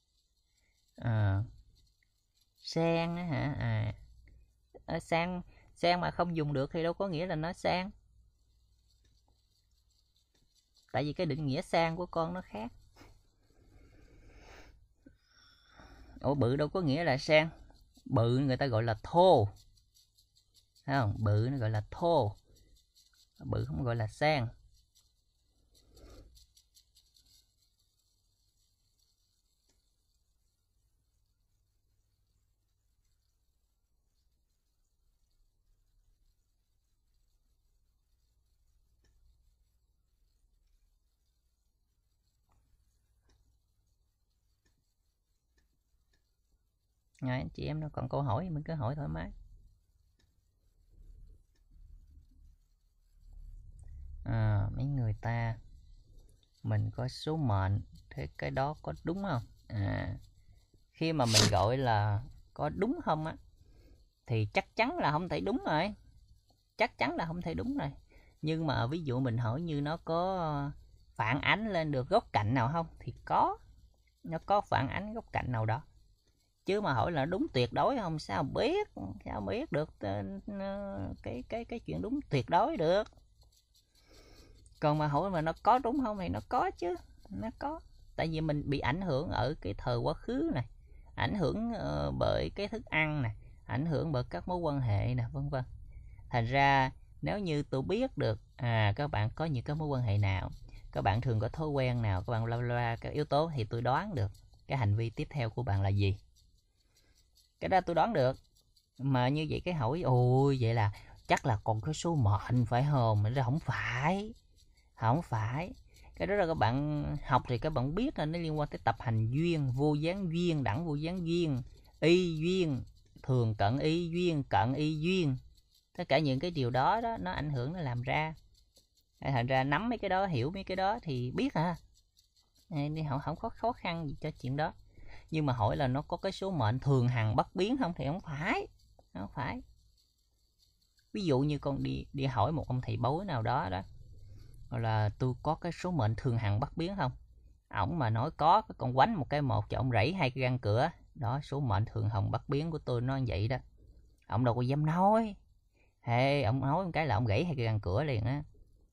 Sang á hả? Sang mà không dùng được thì đâu có nghĩa là nó sang. Tại vì cái định nghĩa sang của con nó khác. Bự đâu có nghĩa là sang. Bự người ta gọi là thô. Thấy không? Bự nó gọi là thô. Bự không gọi là sang. Rồi, anh chị em nó còn câu hỏi mình cứ hỏi thoải mái. Mấy người ta mình có số mệnh, thế cái đó có đúng không? Khi mà mình gọi là có đúng không á, thì chắc chắn là không thể đúng rồi. Chắc chắn là không thể đúng rồi. Nhưng mà ví dụ mình hỏi như nó có phản ánh lên được góc cạnh nào không? Thì có. Nó có phản ánh góc cạnh nào đó. Chứ mà hỏi là đúng tuyệt đối không? Sao biết được cái chuyện đúng tuyệt đối được. Còn mà hỏi mà nó có đúng không thì nó có chứ. Nó có. Tại vì mình bị ảnh hưởng ở cái thời quá khứ này, ảnh hưởng bởi cái thức ăn này, ảnh hưởng bởi các mối quan hệ nè, vân vân. Thành ra nếu như tôi biết được các bạn có những cái mối quan hệ nào, các bạn thường có thói quen nào, các bạn bla bla các yếu tố, thì tôi đoán được cái hành vi tiếp theo của bạn là gì. Cái đó tôi đoán được. Mà như vậy cái hỏi ôi vậy là chắc là còn cái số mệnh phải không? Mình không phải. Không phải. Cái đó là các bạn học thì các bạn biết là nó liên quan tới tập hành duyên, vô gián duyên, đẳng vô gián duyên, y duyên, thường cận y duyên, cận y duyên. Tất cả những cái điều đó nó ảnh hưởng, nó làm ra. Thành ra nắm mấy cái đó, hiểu mấy cái đó thì biết à. Không có khó khăn gì cho chuyện đó. Nhưng mà hỏi là nó có cái số mệnh thường hằng bất biến không thì không phải. Không phải. Ví dụ như con đi hỏi một ông thầy bói nào đó đó, hoặc là tôi có cái số mệnh thường hằng bất biến không? Ổng mà nói có, con quánh một cái một cho ông rẫy 2 cái răng cửa. Đó, số mệnh thường hằng bất biến của tôi nó như vậy đó. Ổng đâu có dám nói. Ông nói một cái là ông gãy 2 cái răng cửa liền á.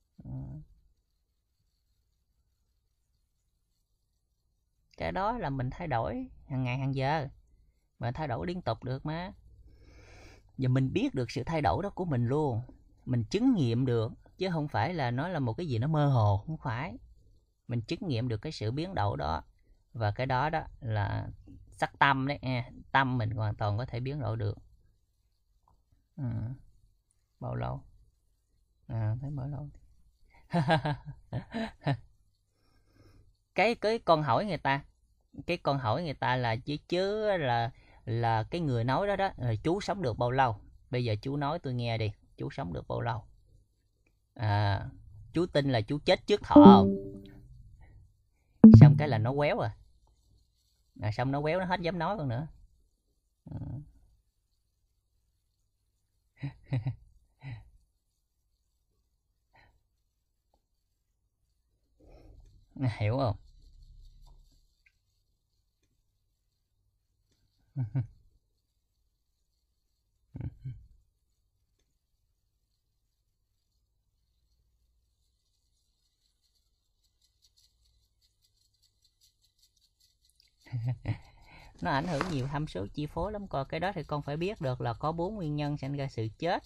Cái đó là mình thay đổi hàng ngày hàng giờ. Mình thay đổi liên tục được mà. Và mình biết được sự thay đổi đó của mình luôn. Mình chứng nghiệm được. Chứ không phải là nó là một cái gì nó mơ hồ. Không phải. Mình chứng nghiệm được cái sự biến đổi đó. Và cái đó đó là sắc tâm đấy. Tâm mình hoàn toàn có thể biến đổi được. Bao lâu? Thấy bao lâu? Cái con hỏi người ta. Cái con hỏi người ta là chứ là cái người nói đó đó, chú sống được bao lâu? Bây giờ chú nói tôi nghe đi, chú sống được bao lâu? Chú tin là chú chết trước thọ không? Xong cái là nó quéo xong nó quéo, nó hết dám nói con nữa. Hiểu không? Nó ảnh hưởng nhiều tham số chi phối lắm con. Cái đó thì con phải biết được là có 4 nguyên nhân sinh ra sự chết.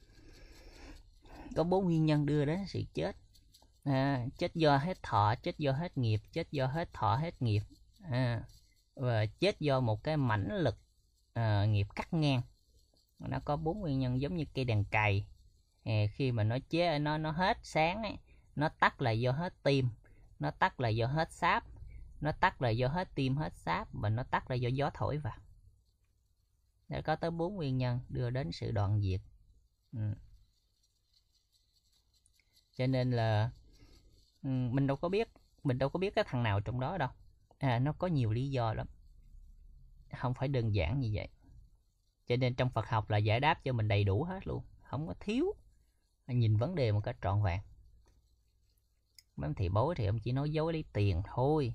Có 4 nguyên nhân đưa đến sự chết. Chết do hết thọ, chết do hết nghiệp, chết do hết thọ hết nghiệp, và chết do một cái mãnh lực nghiệp cắt ngang. Nó có 4 nguyên nhân, giống như cây đèn cày. Khi mà nó hết sáng ấy, nó tắt là do hết tim, nó tắt là do hết sáp, nó tắt là do hết tim hết sáp, và nó tắt là do gió thổi vào. Đã có tới 4 nguyên nhân đưa đến sự đoạn diệt. Cho nên là mình đâu có biết cái thằng nào trong đó đâu. Nó có nhiều lý do lắm, không phải đơn giản như vậy. Cho nên trong Phật học là giải đáp cho mình đầy đủ hết luôn, không có thiếu. Nhìn vấn đề một cách trọn vẹn. Mấy thầy bói thì ông chỉ nói dối lấy tiền thôi.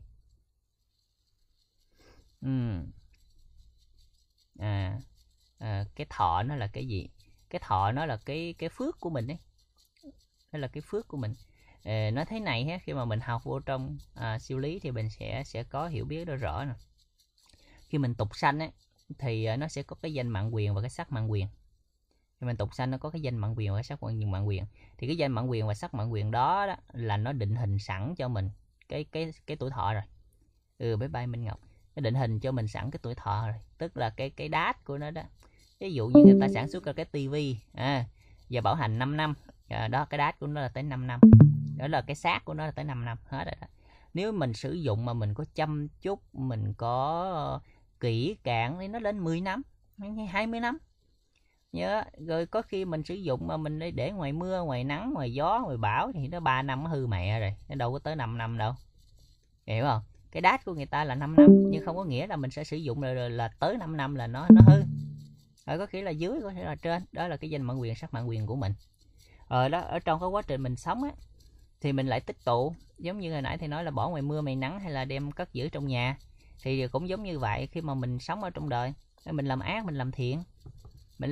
Cái thọ nó là cái gì? Cái thọ nó là cái phước của mình ấy. Đó là cái phước của mình. Nói thế này ha, khi mà mình học vô trong siêu lý thì mình sẽ có hiểu biết đó rõ nè. Khi mình tục sanh ấy, thì nó sẽ có cái danh mạng quyền và cái sắc mạng quyền. Khi mình tục sanh nó có cái danh mạng quyền và cái sắc mạng quyền. Thì cái danh mạng quyền và sắc mạng quyền đó, là nó định hình sẵn cho mình cái tuổi thọ rồi. Bye bye Minh Ngọc. Nó định hình cho mình sẵn cái tuổi thọ rồi. Tức là cái đát của nó đó. Ví dụ như người ta sản xuất ra cái tivi và bảo hành 5 năm. Đó, cái đát của nó là tới 5 năm. Đó là cái xác của nó là tới 5 năm hết rồi đó. Nếu mình sử dụng mà mình có chăm chút, mình có kỹ càng thì nó lên 10 năm, 20 năm. Nhớ, rồi có khi mình sử dụng mà mình để ngoài mưa, ngoài nắng, ngoài gió, ngoài bão thì nó 3 năm nó hư mẹ rồi, nó đâu có tới 5 năm đâu. Hiểu không? Cái đát của người ta là 5 năm nhưng không có nghĩa là mình sẽ sử dụng là tới 5 năm là nó hư. Rồi có khi là dưới, có thể là trên. Đó là cái danh bản quyền, sắc bản quyền của mình. Rồi đó, ở trong cái quá trình mình sống á thì mình lại tích tụ, giống như hồi nãy thì nói là bỏ ngoài mưa mày nắng hay là đem cất giữ trong nhà, thì cũng giống như vậy. Khi mà mình sống ở trong đời, mình làm ác, mình làm thiện, mình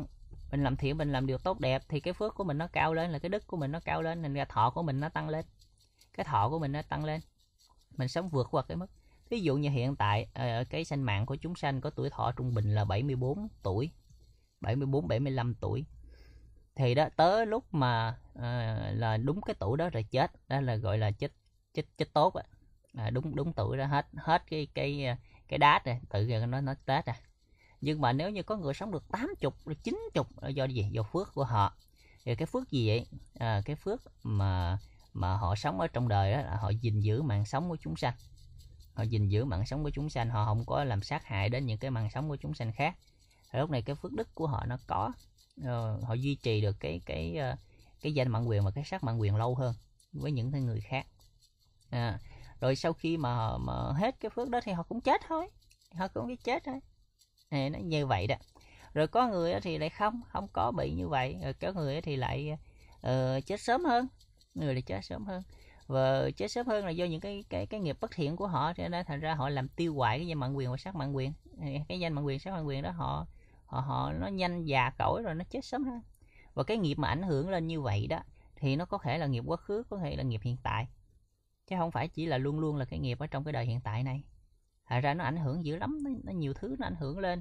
làm điều tốt đẹp thì cái phước của mình nó cao lên, là cái đức của mình nó cao lên, nên ra thọ của mình nó tăng lên. Cái thọ của mình nó tăng lên, mình sống vượt qua cái mức. Ví dụ như hiện tại ở cái sanh mạng của chúng sanh có tuổi thọ trung bình là 74 tuổi, 74-75 tuổi. Thì đó, tới lúc mà là đúng cái tuổi đó rồi chết, đó là gọi là chết tốt á. Đúng tuổi đó, hết cái đát rồi, tự nhiên nó Tết à. Nhưng mà nếu như có người sống được 80, 90 do gì? Do phước của họ. Thì cái phước gì vậy? Cái phước mà họ sống ở trong đời đó là họ gìn giữ mạng sống của chúng sanh. Họ gìn giữ mạng sống của chúng sanh, họ không có làm sát hại đến những cái mạng sống của chúng sanh khác. Thì lúc này cái phước đức của họ nó có, họ duy trì được cái danh bản quyền và cái sắc bản quyền lâu hơn với những người khác. Rồi sau khi mà hết cái phước đó thì họ cũng chết thôi, họ cũng biết chết thôi. Này, nó như vậy đó. Rồi có người thì lại không có bị như vậy, rồi có người thì lại chết sớm hơn, người lại chết sớm hơn. Và chết sớm hơn là do những cái nghiệp bất thiện của họ, cho nên thành ra họ làm tiêu hoại cái danh bản quyền và sắc bản quyền. Cái danh bản quyền, sắc bản quyền đó họ nó nhanh già cỗi rồi nó chết sớm hơn. Và cái nghiệp mà ảnh hưởng lên như vậy đó thì nó có thể là nghiệp quá khứ, có thể là nghiệp hiện tại, chứ không phải chỉ là luôn luôn là cái nghiệp ở trong cái đời hiện tại này. Thật ra nó ảnh hưởng dữ lắm, nó nhiều thứ nó ảnh hưởng lên.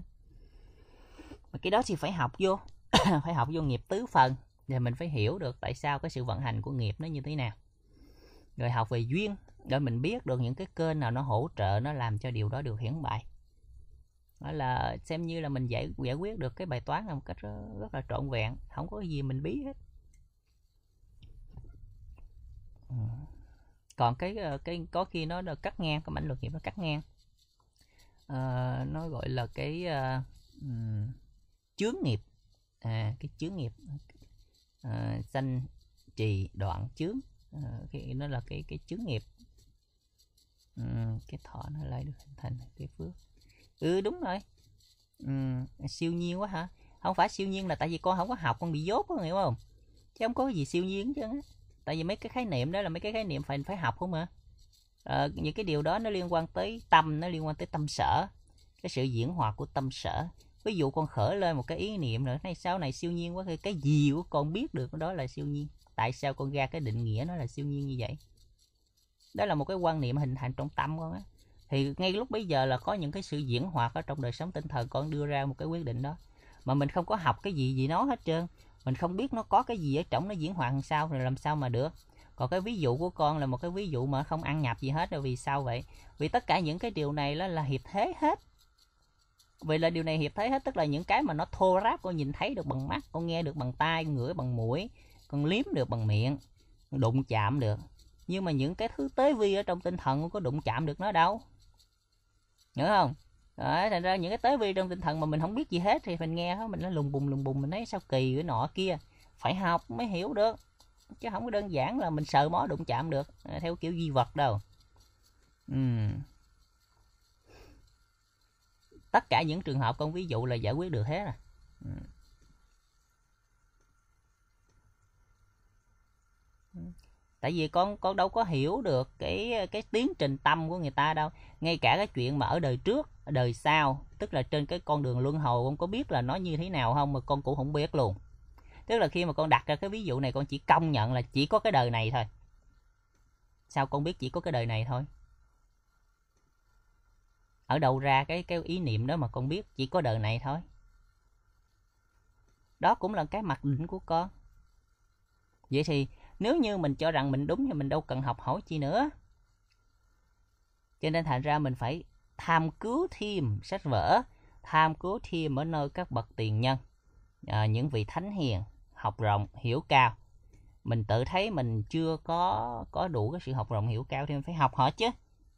Mà cái đó thì phải học vô phải học vô nghiệp tứ phần, rồi mình phải hiểu được tại sao cái sự vận hành của nghiệp nó như thế nào. Rồi học về duyên, để mình biết được những cái kênh nào nó hỗ trợ, nó làm cho điều đó được hiển bày. Đó là xem như là mình giải quyết được cái bài toán này một cách rất là trọn vẹn, không có gì mình bí hết. Còn cái có khi nó cắt ngang, cái mảnh luật nghiệp nó cắt ngang, nó gọi là cái chướng nghiệp. Cái chướng nghiệp, sanh trì đoạn chướng, nó là cái chướng nghiệp. Cái thọ nó lại được hình thành cái phước. Đúng rồi. Siêu nhiên quá hả? Không phải siêu nhiên là tại vì con không có học, con bị dốt, có hiểu không? Chứ không có gì siêu nhiên chứ. Tại vì mấy cái khái niệm đó là mấy cái khái niệm phải học không mà. Những cái điều đó nó liên quan tới tâm, nó liên quan tới tâm sở, cái sự diễn hoạt của tâm sở. Ví dụ con khởi lên một cái ý niệm nữa, này sau này siêu nhiên quá, cái gì của con biết được đó là siêu nhiên. Tại sao con ra cái định nghĩa nó là siêu nhiên như vậy? Đó là một cái quan niệm hình thành trong tâm con á. Thì ngay lúc bây giờ là có những cái sự diễn hoạt ở trong đời sống tinh thần, con đưa ra một cái quyết định đó mà mình không có học cái gì nó hết trơn, mình không biết nó có cái gì ở trong nó diễn hoạt làm sao, rồi làm sao mà được. Còn cái ví dụ của con là một cái ví dụ mà không ăn nhập gì hết. Rồi vì sao vậy? Vì tất cả những cái điều này là hiệp thế hết. Vậy là điều này hiệp thế hết, tức là những cái mà nó thô ráp con nhìn thấy được bằng mắt, con nghe được bằng tai, ngửi bằng mũi, con liếm được bằng miệng, đụng chạm được. Nhưng mà những cái thứ tế vi ở trong tinh thần không có đụng chạm được nó đâu, hiểu không? Đấy, thành ra những cái tế vi trong tinh thần mà mình không biết gì hết thì mình nghe đó, mình nó lùng bùng, mình thấy sao kỳ cái nọ kia. Phải học mới hiểu được, chứ không có đơn giản là mình sờ mó đụng chạm được theo kiểu di vật đâu. Tất cả những trường hợp con ví dụ là giải quyết được hết. Tại vì con đâu có hiểu được cái tiến trình tâm của người ta đâu. Ngay cả cái chuyện mà ở đời trước, đời sau, tức là trên cái con đường luân hồi, con có biết là nó như thế nào không mà con cũng không biết luôn. Tức là khi mà con đặt ra cái ví dụ này, con chỉ công nhận là chỉ có cái đời này thôi. Sao con biết chỉ có cái đời này thôi? Ở đâu ra cái ý niệm đó mà con biết chỉ có đời này thôi? Đó cũng là cái mặc định của con. Vậy thì nếu như mình cho rằng mình đúng thì mình đâu cần học hỏi chi nữa. Cho nên thành ra mình phải tham cứu thêm sách vở, tham cứu thêm ở nơi các bậc tiền nhân, những vị thánh hiền, học rộng, hiểu cao. Mình tự thấy mình chưa có đủ cái sự học rộng hiểu cao thì mình phải học họ chứ.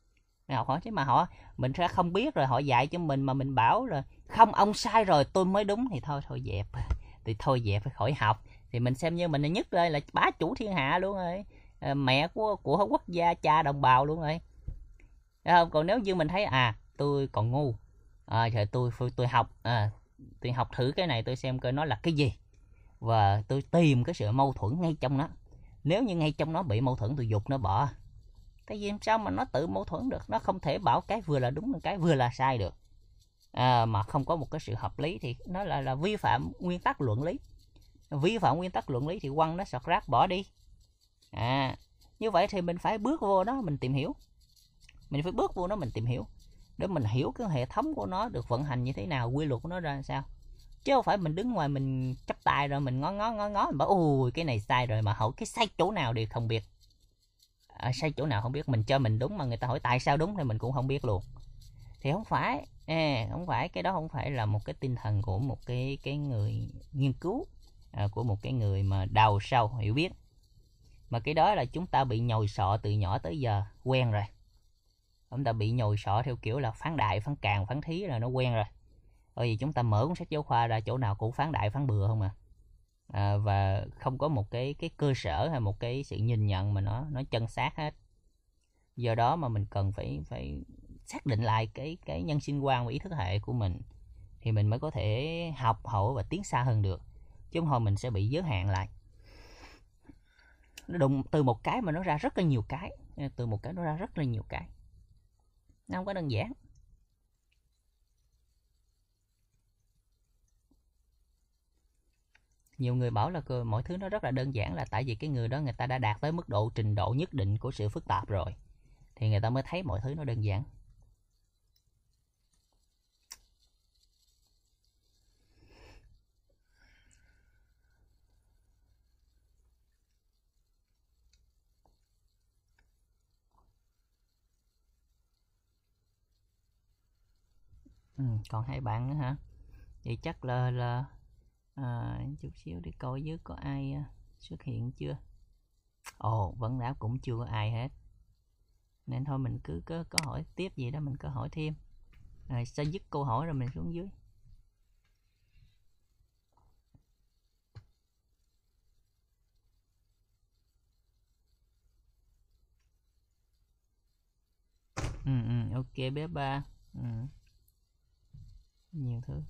Mình học hỏi chứ mà mình sẽ không biết rồi họ dạy cho mình mà mình bảo rồi không, ông sai rồi tôi mới đúng, thì thôi dẹp, thì thôi dẹp, phải khỏi học. Thì mình xem như mình là nhất đây, là bá chủ thiên hạ luôn rồi, mẹ của quốc gia, cha đồng bào luôn rồi. Không? Còn nếu như mình thấy tôi còn ngu, trời tôi học thử cái này, tôi xem coi nó là cái gì, và tôi tìm cái sự mâu thuẫn ngay trong nó. Nếu như ngay trong nó bị mâu thuẫn, tôi giục nó bỏ. Tại vì sao mà nó tự mâu thuẫn được? Nó không thể bảo cái vừa là đúng, cái vừa là sai được. Mà không có một cái sự hợp lý thì nó là vi phạm nguyên tắc luận lý. Vi phạm nguyên tắc luận lý thì quăng nó sọt rác bỏ đi. Như vậy thì mình phải bước vô đó mình tìm hiểu. Mình phải bước vô nó mình tìm hiểu để mình hiểu cái hệ thống của nó được vận hành như thế nào, quy luật của nó ra sao. Chứ không phải mình đứng ngoài mình chắp tay rồi mình ngó mình bảo ôi cái này sai rồi, mà hỏi cái sai chỗ nào thì không biết. Sai chỗ nào không biết, mình cho mình đúng mà người ta hỏi tại sao đúng thì mình cũng không biết luôn. Thì không phải, không phải, cái đó không phải là một cái tinh thần của một cái người nghiên cứu, của một cái người mà đào sâu hiểu biết. Mà cái đó là chúng ta bị nhồi sọ từ nhỏ tới giờ quen rồi. Chúng ta bị nhồi sọ theo kiểu là phán đại, phán càng, phán thí là nó quen rồi. Bởi vì chúng ta mở cuốn sách giáo khoa ra chỗ nào cũng phán đại, phán bừa không và không có một cái cơ sở hay một cái sự nhìn nhận mà nó chân xác hết. Do đó mà mình cần phải xác định lại cái nhân sinh quan và ý thức hệ của mình, thì mình mới có thể học hỏi và tiến xa hơn được. Chứ không thôi mình sẽ bị giới hạn lại. Nó đụng từ một cái mà nó ra rất là nhiều cái, từ một cái nó ra rất là nhiều cái, nó không có đơn giản. Nhiều người bảo là mọi thứ nó rất là đơn giản, là tại vì cái người đó người ta đã đạt tới mức độ trình độ nhất định của sự phức tạp rồi, thì người ta mới thấy mọi thứ nó đơn giản. Còn 2 bạn nữa hả? Thì chắc là chút xíu để coi dưới có ai xuất hiện chưa. Vẫn đã cũng chưa có ai hết, nên thôi mình cứ có hỏi tiếp gì đó mình cứ hỏi thêm, sao dứt câu hỏi rồi mình xuống dưới. Ok bé ba. Nhiều thứ.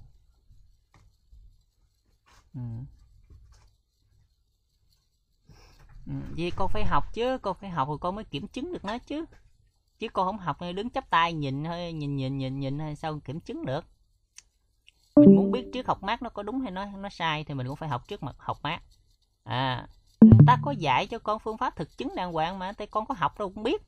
Vì con phải học chứ, con phải học rồi con mới kiểm chứng được nó chứ. Chứ con không học đứng chắp tay nhìn thôi, nhìn hay sao kiểm chứng được. Mình muốn biết trước học mát nó có đúng hay nó sai thì mình cũng phải học trước mặt học mát. Người ta có dạy cho con phương pháp thực chứng đàng hoàng mà, con có học đâu cũng biết.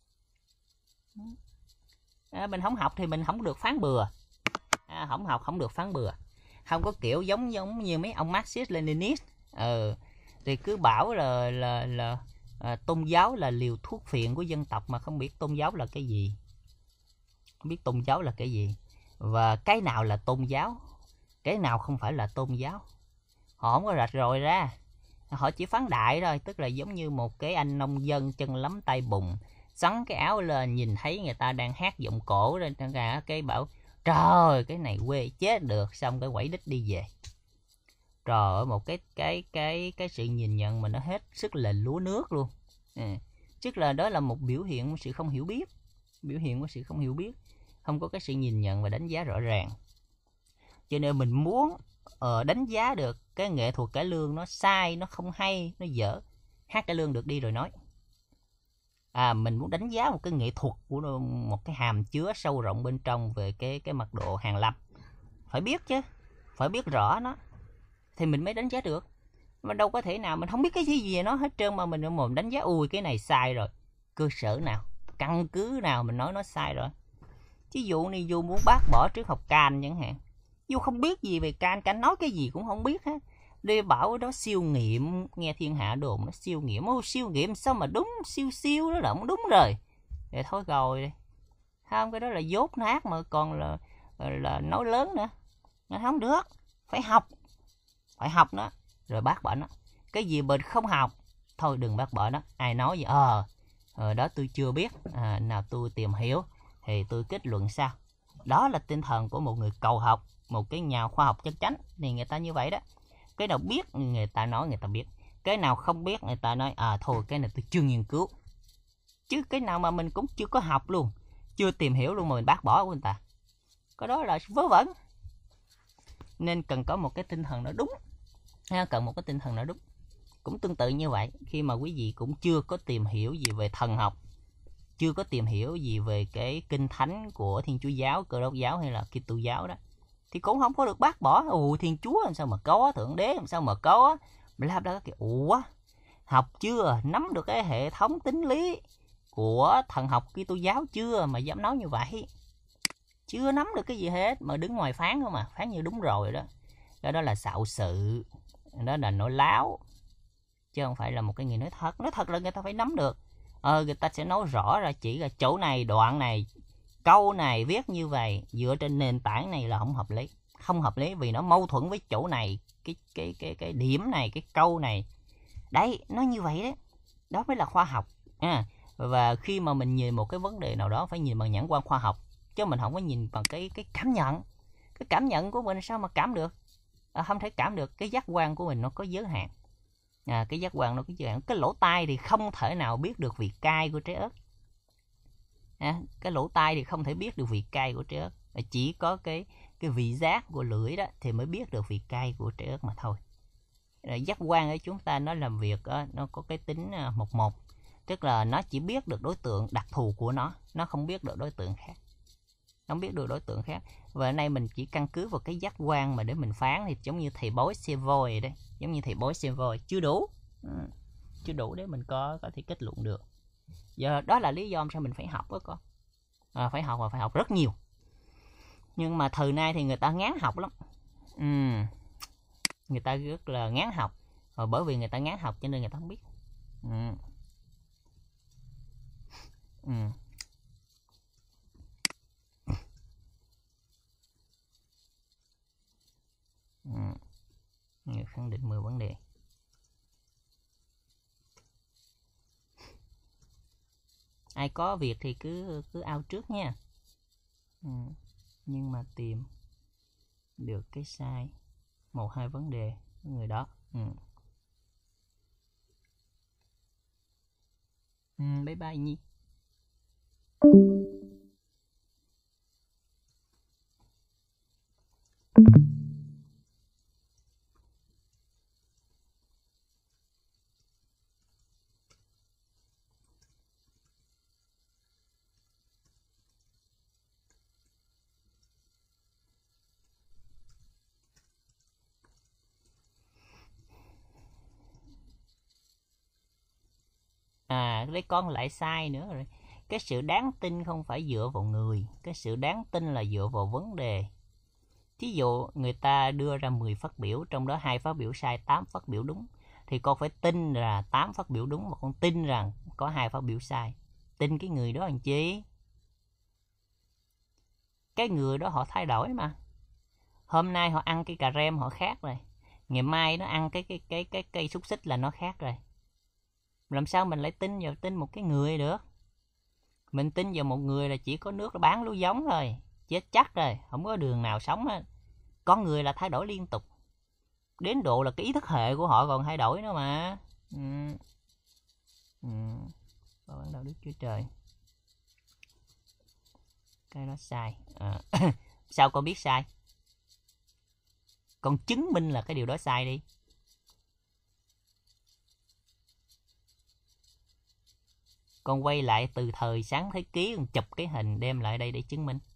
Mình không học thì mình không được phán bừa. Không học không được phán bừa. Không có kiểu giống như mấy ông Marxist Leninist thì cứ bảo là tôn giáo là liều thuốc phiện của dân tộc mà không biết tôn giáo là cái gì. Không biết tôn giáo là cái gì, và cái nào là tôn giáo, cái nào không phải là tôn giáo. Họ không có rạch ròi ra, họ chỉ phán đại thôi. Tức là giống như một cái anh nông dân chân lấm tay bùn, xắn cái áo lên nhìn thấy người ta đang hát giọng cổ lên cái bảo trời cái này quê chết được, xong cái quẩy đít đi về. Trời ơi, một cái sự nhìn nhận mà nó hết sức là lúa nước luôn. Tức là đó là một biểu hiện của sự không hiểu biết. Biểu hiện của sự không hiểu biết, không có cái sự nhìn nhận và đánh giá rõ ràng. Cho nên mình muốn đánh giá được cái nghệ thuật cải lương nó sai, nó không hay, nó dở, hát cải lương được đi rồi nói. Mình muốn đánh giá một cái nghệ thuật của một cái hàm chứa sâu rộng bên trong về cái mặt độ hàn lâm, phải biết chứ, phải biết rõ nó thì mình mới đánh giá được. Mà đâu có thể nào mình không biết cái gì về nó hết trơn mà mình đánh giá ui cái này sai rồi. Cơ sở nào, căn cứ nào mình nói nó sai rồi. Ví dụ này dù muốn bác bỏ trước học Kant chẳng hạn, dù không biết gì về Kant nói cái gì cũng không biết hết, đi bảo đó siêu nghiệm, nghe thiên hạ đồn nó siêu nghiệm. Siêu nghiệm sao mà đúng, siêu đó là không đúng rồi. Thì thôi rồi đi. Không, cái đó là dốt nát mà còn là nói lớn nữa. Nó không được, phải học nó rồi bác bỏ nó. Cái gì mình không học thôi đừng bác bỏ nó. Ai nói gì đó tôi chưa biết, nào tôi tìm hiểu, thì tôi kết luận sao? Đó là tinh thần của một người cầu học, một cái nhà khoa học chân chánh. Thì người ta như vậy đó. Cái nào biết người ta nói người ta biết, cái nào không biết người ta nói thôi cái này tôi chưa nghiên cứu. Chứ cái nào mà mình cũng chưa có học luôn, chưa tìm hiểu luôn mà mình bác bỏ của người ta, cái đó là vớ vẩn. Nên cần có một cái tinh thần nó đúng, cần một cái tinh thần nó đúng. Cũng tương tự như vậy, khi mà quý vị cũng chưa có tìm hiểu gì về thần học, chưa có tìm hiểu gì về cái kinh thánh của Thiên Chúa giáo, Cơ Đốc giáo hay là Kitô giáo đó, thì cũng không có được bác bỏ. Thiên Chúa làm sao mà có, Thượng Đế làm sao mà có, bla bla cái học chưa, nắm được cái hệ thống tính lý của thần học Kitô giáo chưa mà dám nói như vậy? Chưa nắm được cái gì hết mà đứng ngoài phán không à, phán như đúng rồi đó. Đó là xạo sự, đó là nói láo, chứ không phải là một cái người nói thật. Nói thật là người ta phải nắm được. Người ta sẽ nói rõ ra, chỉ là chỗ này, đoạn này, câu này viết như vậy, dựa trên nền tảng này là không hợp lý. Không hợp lý vì nó mâu thuẫn với chỗ này, cái điểm này, cái câu này. Đấy, nó như vậy đấy. Đó mới là khoa học. Và khi mà mình nhìn một cái vấn đề nào đó phải nhìn bằng nhãn quan khoa học, chứ mình không có nhìn bằng cái cảm nhận. Cái cảm nhận của mình sao mà cảm được? Không thể cảm được. Cái giác quan của mình nó có giới hạn. Cái giác quan nó có giới hạn. Cái lỗ tai thì không thể nào biết được vị cay của trái ớt. Cái lỗ tai thì không thể biết được vị cay của trái ớt. Chỉ có cái vị giác của lưỡi đó thì mới biết được vị cay của trái ớt mà thôi. Giác quan của chúng ta nó làm việc nó có cái tính một, tức là nó chỉ biết được đối tượng đặc thù của nó không biết được đối tượng khác. Không biết được đối tượng khác. Và ở đây mình chỉ căn cứ vào cái giác quan mà để mình phán, thì giống như thầy bói xe voi đấy, giống như thầy bói xe voi chưa đủ. Chưa đủ để mình có thể kết luận được. Giờ đó là lý do sao mình phải học đó con. Phải học và phải học rất nhiều. Nhưng mà thời nay thì người ta ngán học lắm. Người ta rất là ngán học. Và bởi vì người ta ngán học cho nên người ta không biết. Người khẳng định 10 vấn đề. Ai có việc thì cứ ao trước nha. Nhưng mà tìm được cái sai 1-2 vấn đề người đó. Bye bye Nhi. Đấy con lại sai nữa rồi. Cái sự đáng tin không phải dựa vào người, cái sự đáng tin là dựa vào vấn đề. Thí dụ người ta đưa ra 10 phát biểu, trong đó 2 phát biểu sai, 8 phát biểu đúng, thì con phải tin là 8 phát biểu đúng, mà con tin rằng có 2 phát biểu sai. Tin cái người đó làm chi? Cái người đó họ thay đổi mà. Hôm nay họ ăn cái cà rem họ khác rồi, ngày mai nó ăn cái cây xúc xích là nó khác rồi. Làm sao mình lại tin một cái người được? Mình tin vào một người là chỉ có nước bán lúa giống thôi, chết chắc rồi, không có đường nào sống á. Con người là thay đổi liên tục, đến độ là cái ý thức hệ của họ còn thay đổi nữa mà. Và bắt đầu Đức Chúa Trời, cái đó sai. Sao con biết sai? Con chứng minh là cái điều đó sai đi. Con quay lại từ thời Sáng Thế Ký, con chụp cái hình đem lại đây để chứng minh.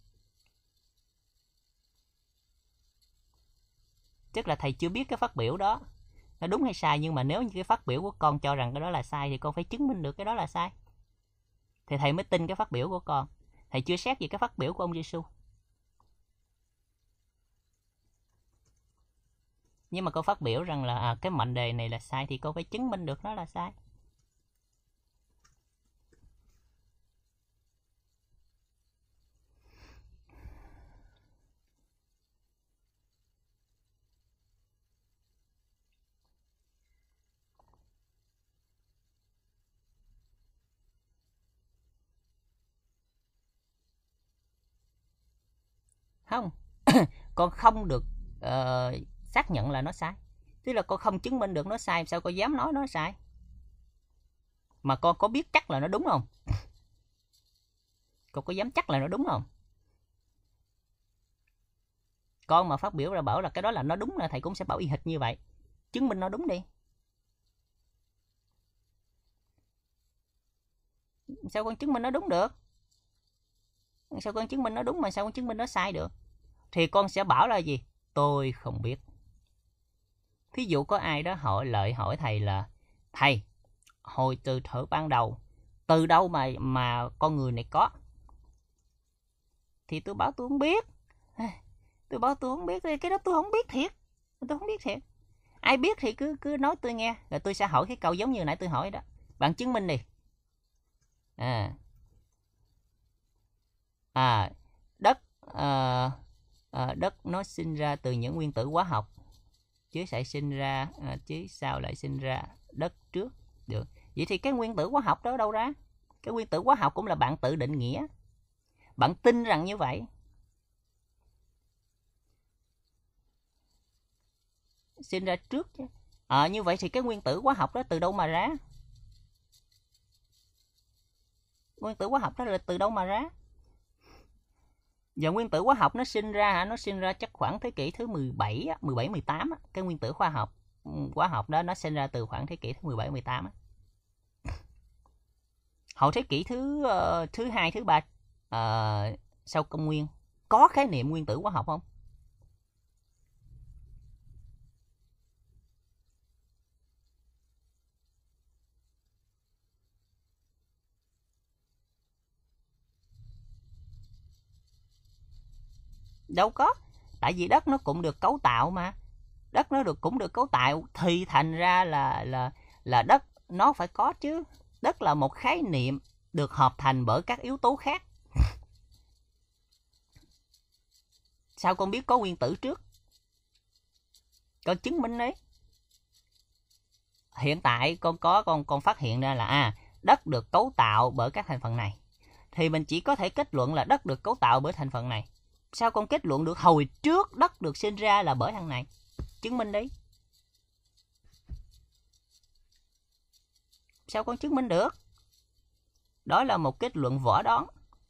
Tức là thầy chưa biết cái phát biểu đó nó đúng hay sai, nhưng mà nếu như cái phát biểu của con cho rằng cái đó là sai thì con phải chứng minh được cái đó là sai, thì thầy mới tin cái phát biểu của con. Thầy chưa xét về cái phát biểu của ông Giêsu, nhưng mà con phát biểu rằng là cái mệnh đề này là sai thì con phải chứng minh được nó là sai. Không. Con không được xác nhận là nó sai. Tức là con không chứng minh được nó sai, sao con dám nói nó sai? Mà con có biết chắc là nó đúng không? Con có dám chắc là nó đúng không? Con mà phát biểu ra bảo là cái đó là nó đúng là thầy cũng sẽ bảo y hệt như vậy. Chứng minh nó đúng đi. Sao con chứng minh nó đúng được? Sao con chứng minh nó đúng mà sao con chứng minh nó sai được? Thì con sẽ bảo là gì? Tôi không biết. Thí dụ có ai đó hỏi thầy là thầy, hồi từ thở ban đầu, từ đâu mà con người này có? Thì tôi bảo tôi không biết. Tôi bảo tôi không biết, cái đó tôi không biết thiệt. Tôi không biết thiệt. Ai biết thì cứ nói tôi nghe, rồi tôi sẽ hỏi cái câu giống như nãy tôi hỏi đó. Bạn chứng minh đi. Đất nó sinh ra từ những nguyên tử hóa học, chứ sao lại sinh ra đất trước được? Vậy thì cái nguyên tử hóa học đó đâu ra? Cái nguyên tử hóa học cũng là bạn tự định nghĩa. Bạn tin rằng như vậy. Sinh ra trước chứ. Như vậy thì cái nguyên tử hóa học đó từ đâu mà ra? Nguyên tử hóa học đó là từ đâu mà ra? Và nguyên tử hóa học nó sinh ra chắc khoảng thế kỷ thứ 17, 18. Cái nguyên tử hóa học đó nó sinh ra từ khoảng thế kỷ thứ 17, 18. Hậu thế kỷ thứ 2, thứ 3 sau công nguyên. Có khái niệm nguyên tử hóa học không? Đâu có. Tại vì đất nó cũng được cấu tạo mà. Đất nó cũng được cấu tạo thì thành ra là đất nó phải có chứ. Đất là một khái niệm được hợp thành bởi các yếu tố khác. Sao con biết có nguyên tử trước? Con chứng minh đấy. Hiện tại con phát hiện ra là đất được cấu tạo bởi các thành phần này. Thì mình chỉ có thể kết luận là đất được cấu tạo bởi thành phần này. Sao con kết luận được hồi trước đất được sinh ra là bởi thằng này? Chứng minh đi. Sao con chứng minh được? Đó là một kết luận võ đoán.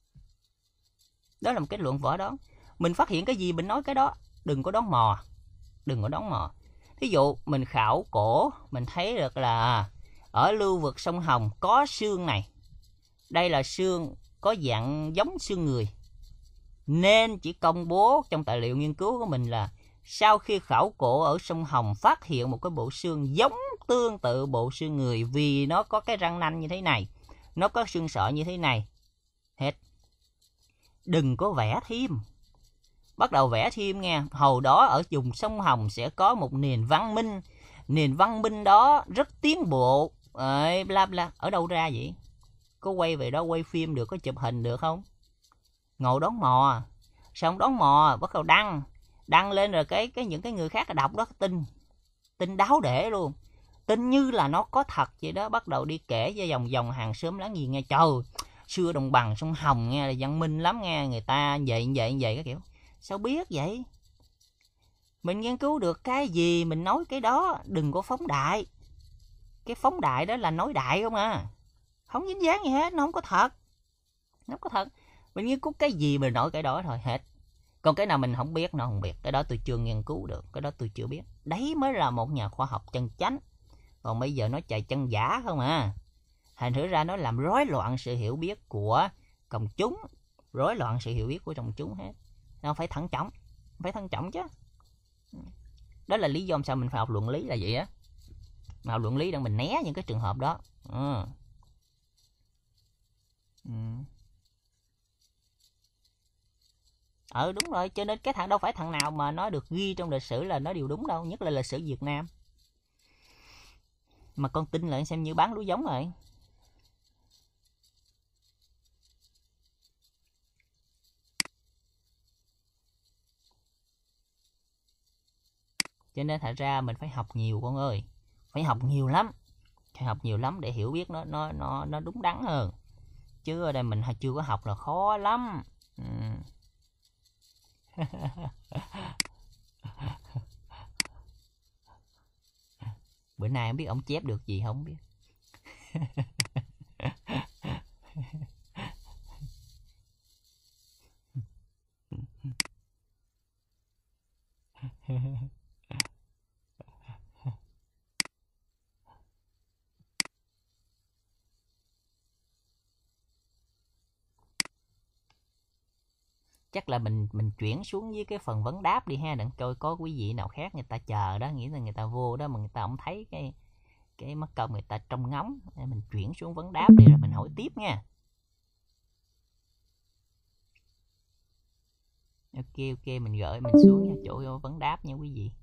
Đó là một kết luận võ đoán. Mình phát hiện cái gì mình nói cái đó. Đừng có đoán mò. Đừng có đoán mò. Thí dụ mình khảo cổ, mình thấy được là ở lưu vực sông Hồng có xương này. Đây là xương có dạng giống xương người. Nên chỉ công bố trong tài liệu nghiên cứu của mình là sau khi khảo cổ ở sông Hồng phát hiện một cái bộ xương giống tương tự bộ xương người vì nó có cái răng nanh như thế này, nó có xương sọ như thế này. Hết. Đừng có vẽ thêm. Bắt đầu vẽ thêm nghe. Hồi đó ở vùng sông Hồng sẽ có một nền văn minh. Nền văn minh đó rất tiến bộ. Bla bla. Ở đâu ra vậy? Có quay về đó quay phim được, có chụp hình được không? Ngồi đón mò. Xong đón mò bắt đầu đăng lên rồi những cái người khác đọc đó tin đáo để luôn, tin như là nó có thật vậy đó. Bắt đầu đi kể cho dòng hàng xóm láng giềng nghe. Trời, xưa đồng bằng sông Hồng nghe là văn minh lắm nghe, người ta vậy cái kiểu. Sao biết vậy? Mình nghiên cứu được cái gì mình nói cái đó, đừng có phóng đại. Cái phóng đại đó là nói đại không à, không dính dáng gì hết, nó không có thật. Nó không có thật. Mình nghiên cứu cái gì mình nói cái đó thôi hết. Còn cái nào mình không biết, nó không biết. Cái đó tôi chưa nghiên cứu được, cái đó tôi chưa biết. Đấy mới là một nhà khoa học chân chánh. Còn bây giờ nó chạy chân giả không à. Thành thử ra nó làm rối loạn sự hiểu biết của công chúng. Rối loạn sự hiểu biết của công chúng hết. Nó phải thận trọng. Phải thận trọng chứ. Đó là lý do sao mình phải học luận lý là vậy á. Mà học luận lý để mình né những cái trường hợp đó. Đúng rồi, cho nên cái thằng đâu phải thằng nào mà nó được ghi trong lịch sử là nó đều đúng đâu, nhất là lịch sử Việt Nam. Mà con tin lại xem như bán lúa giống rồi. Cho nên thật ra mình phải học nhiều con ơi, phải học nhiều lắm, phải học nhiều lắm để hiểu biết nó đúng đắn hơn. Chứ ở đây mình chưa có học là khó lắm. Bữa nay không biết ông chép được gì không biết. Chắc là mình chuyển xuống với cái phần vấn đáp đi ha, đặng coi có quý vị nào khác người ta chờ đó, nghĩa là người ta vô đó mà người ta không thấy cái mất công người ta trông ngóng, mình chuyển xuống vấn đáp đi rồi mình hỏi tiếp nha. Ok, mình gửi mình xuống chỗ vấn đáp nha quý vị.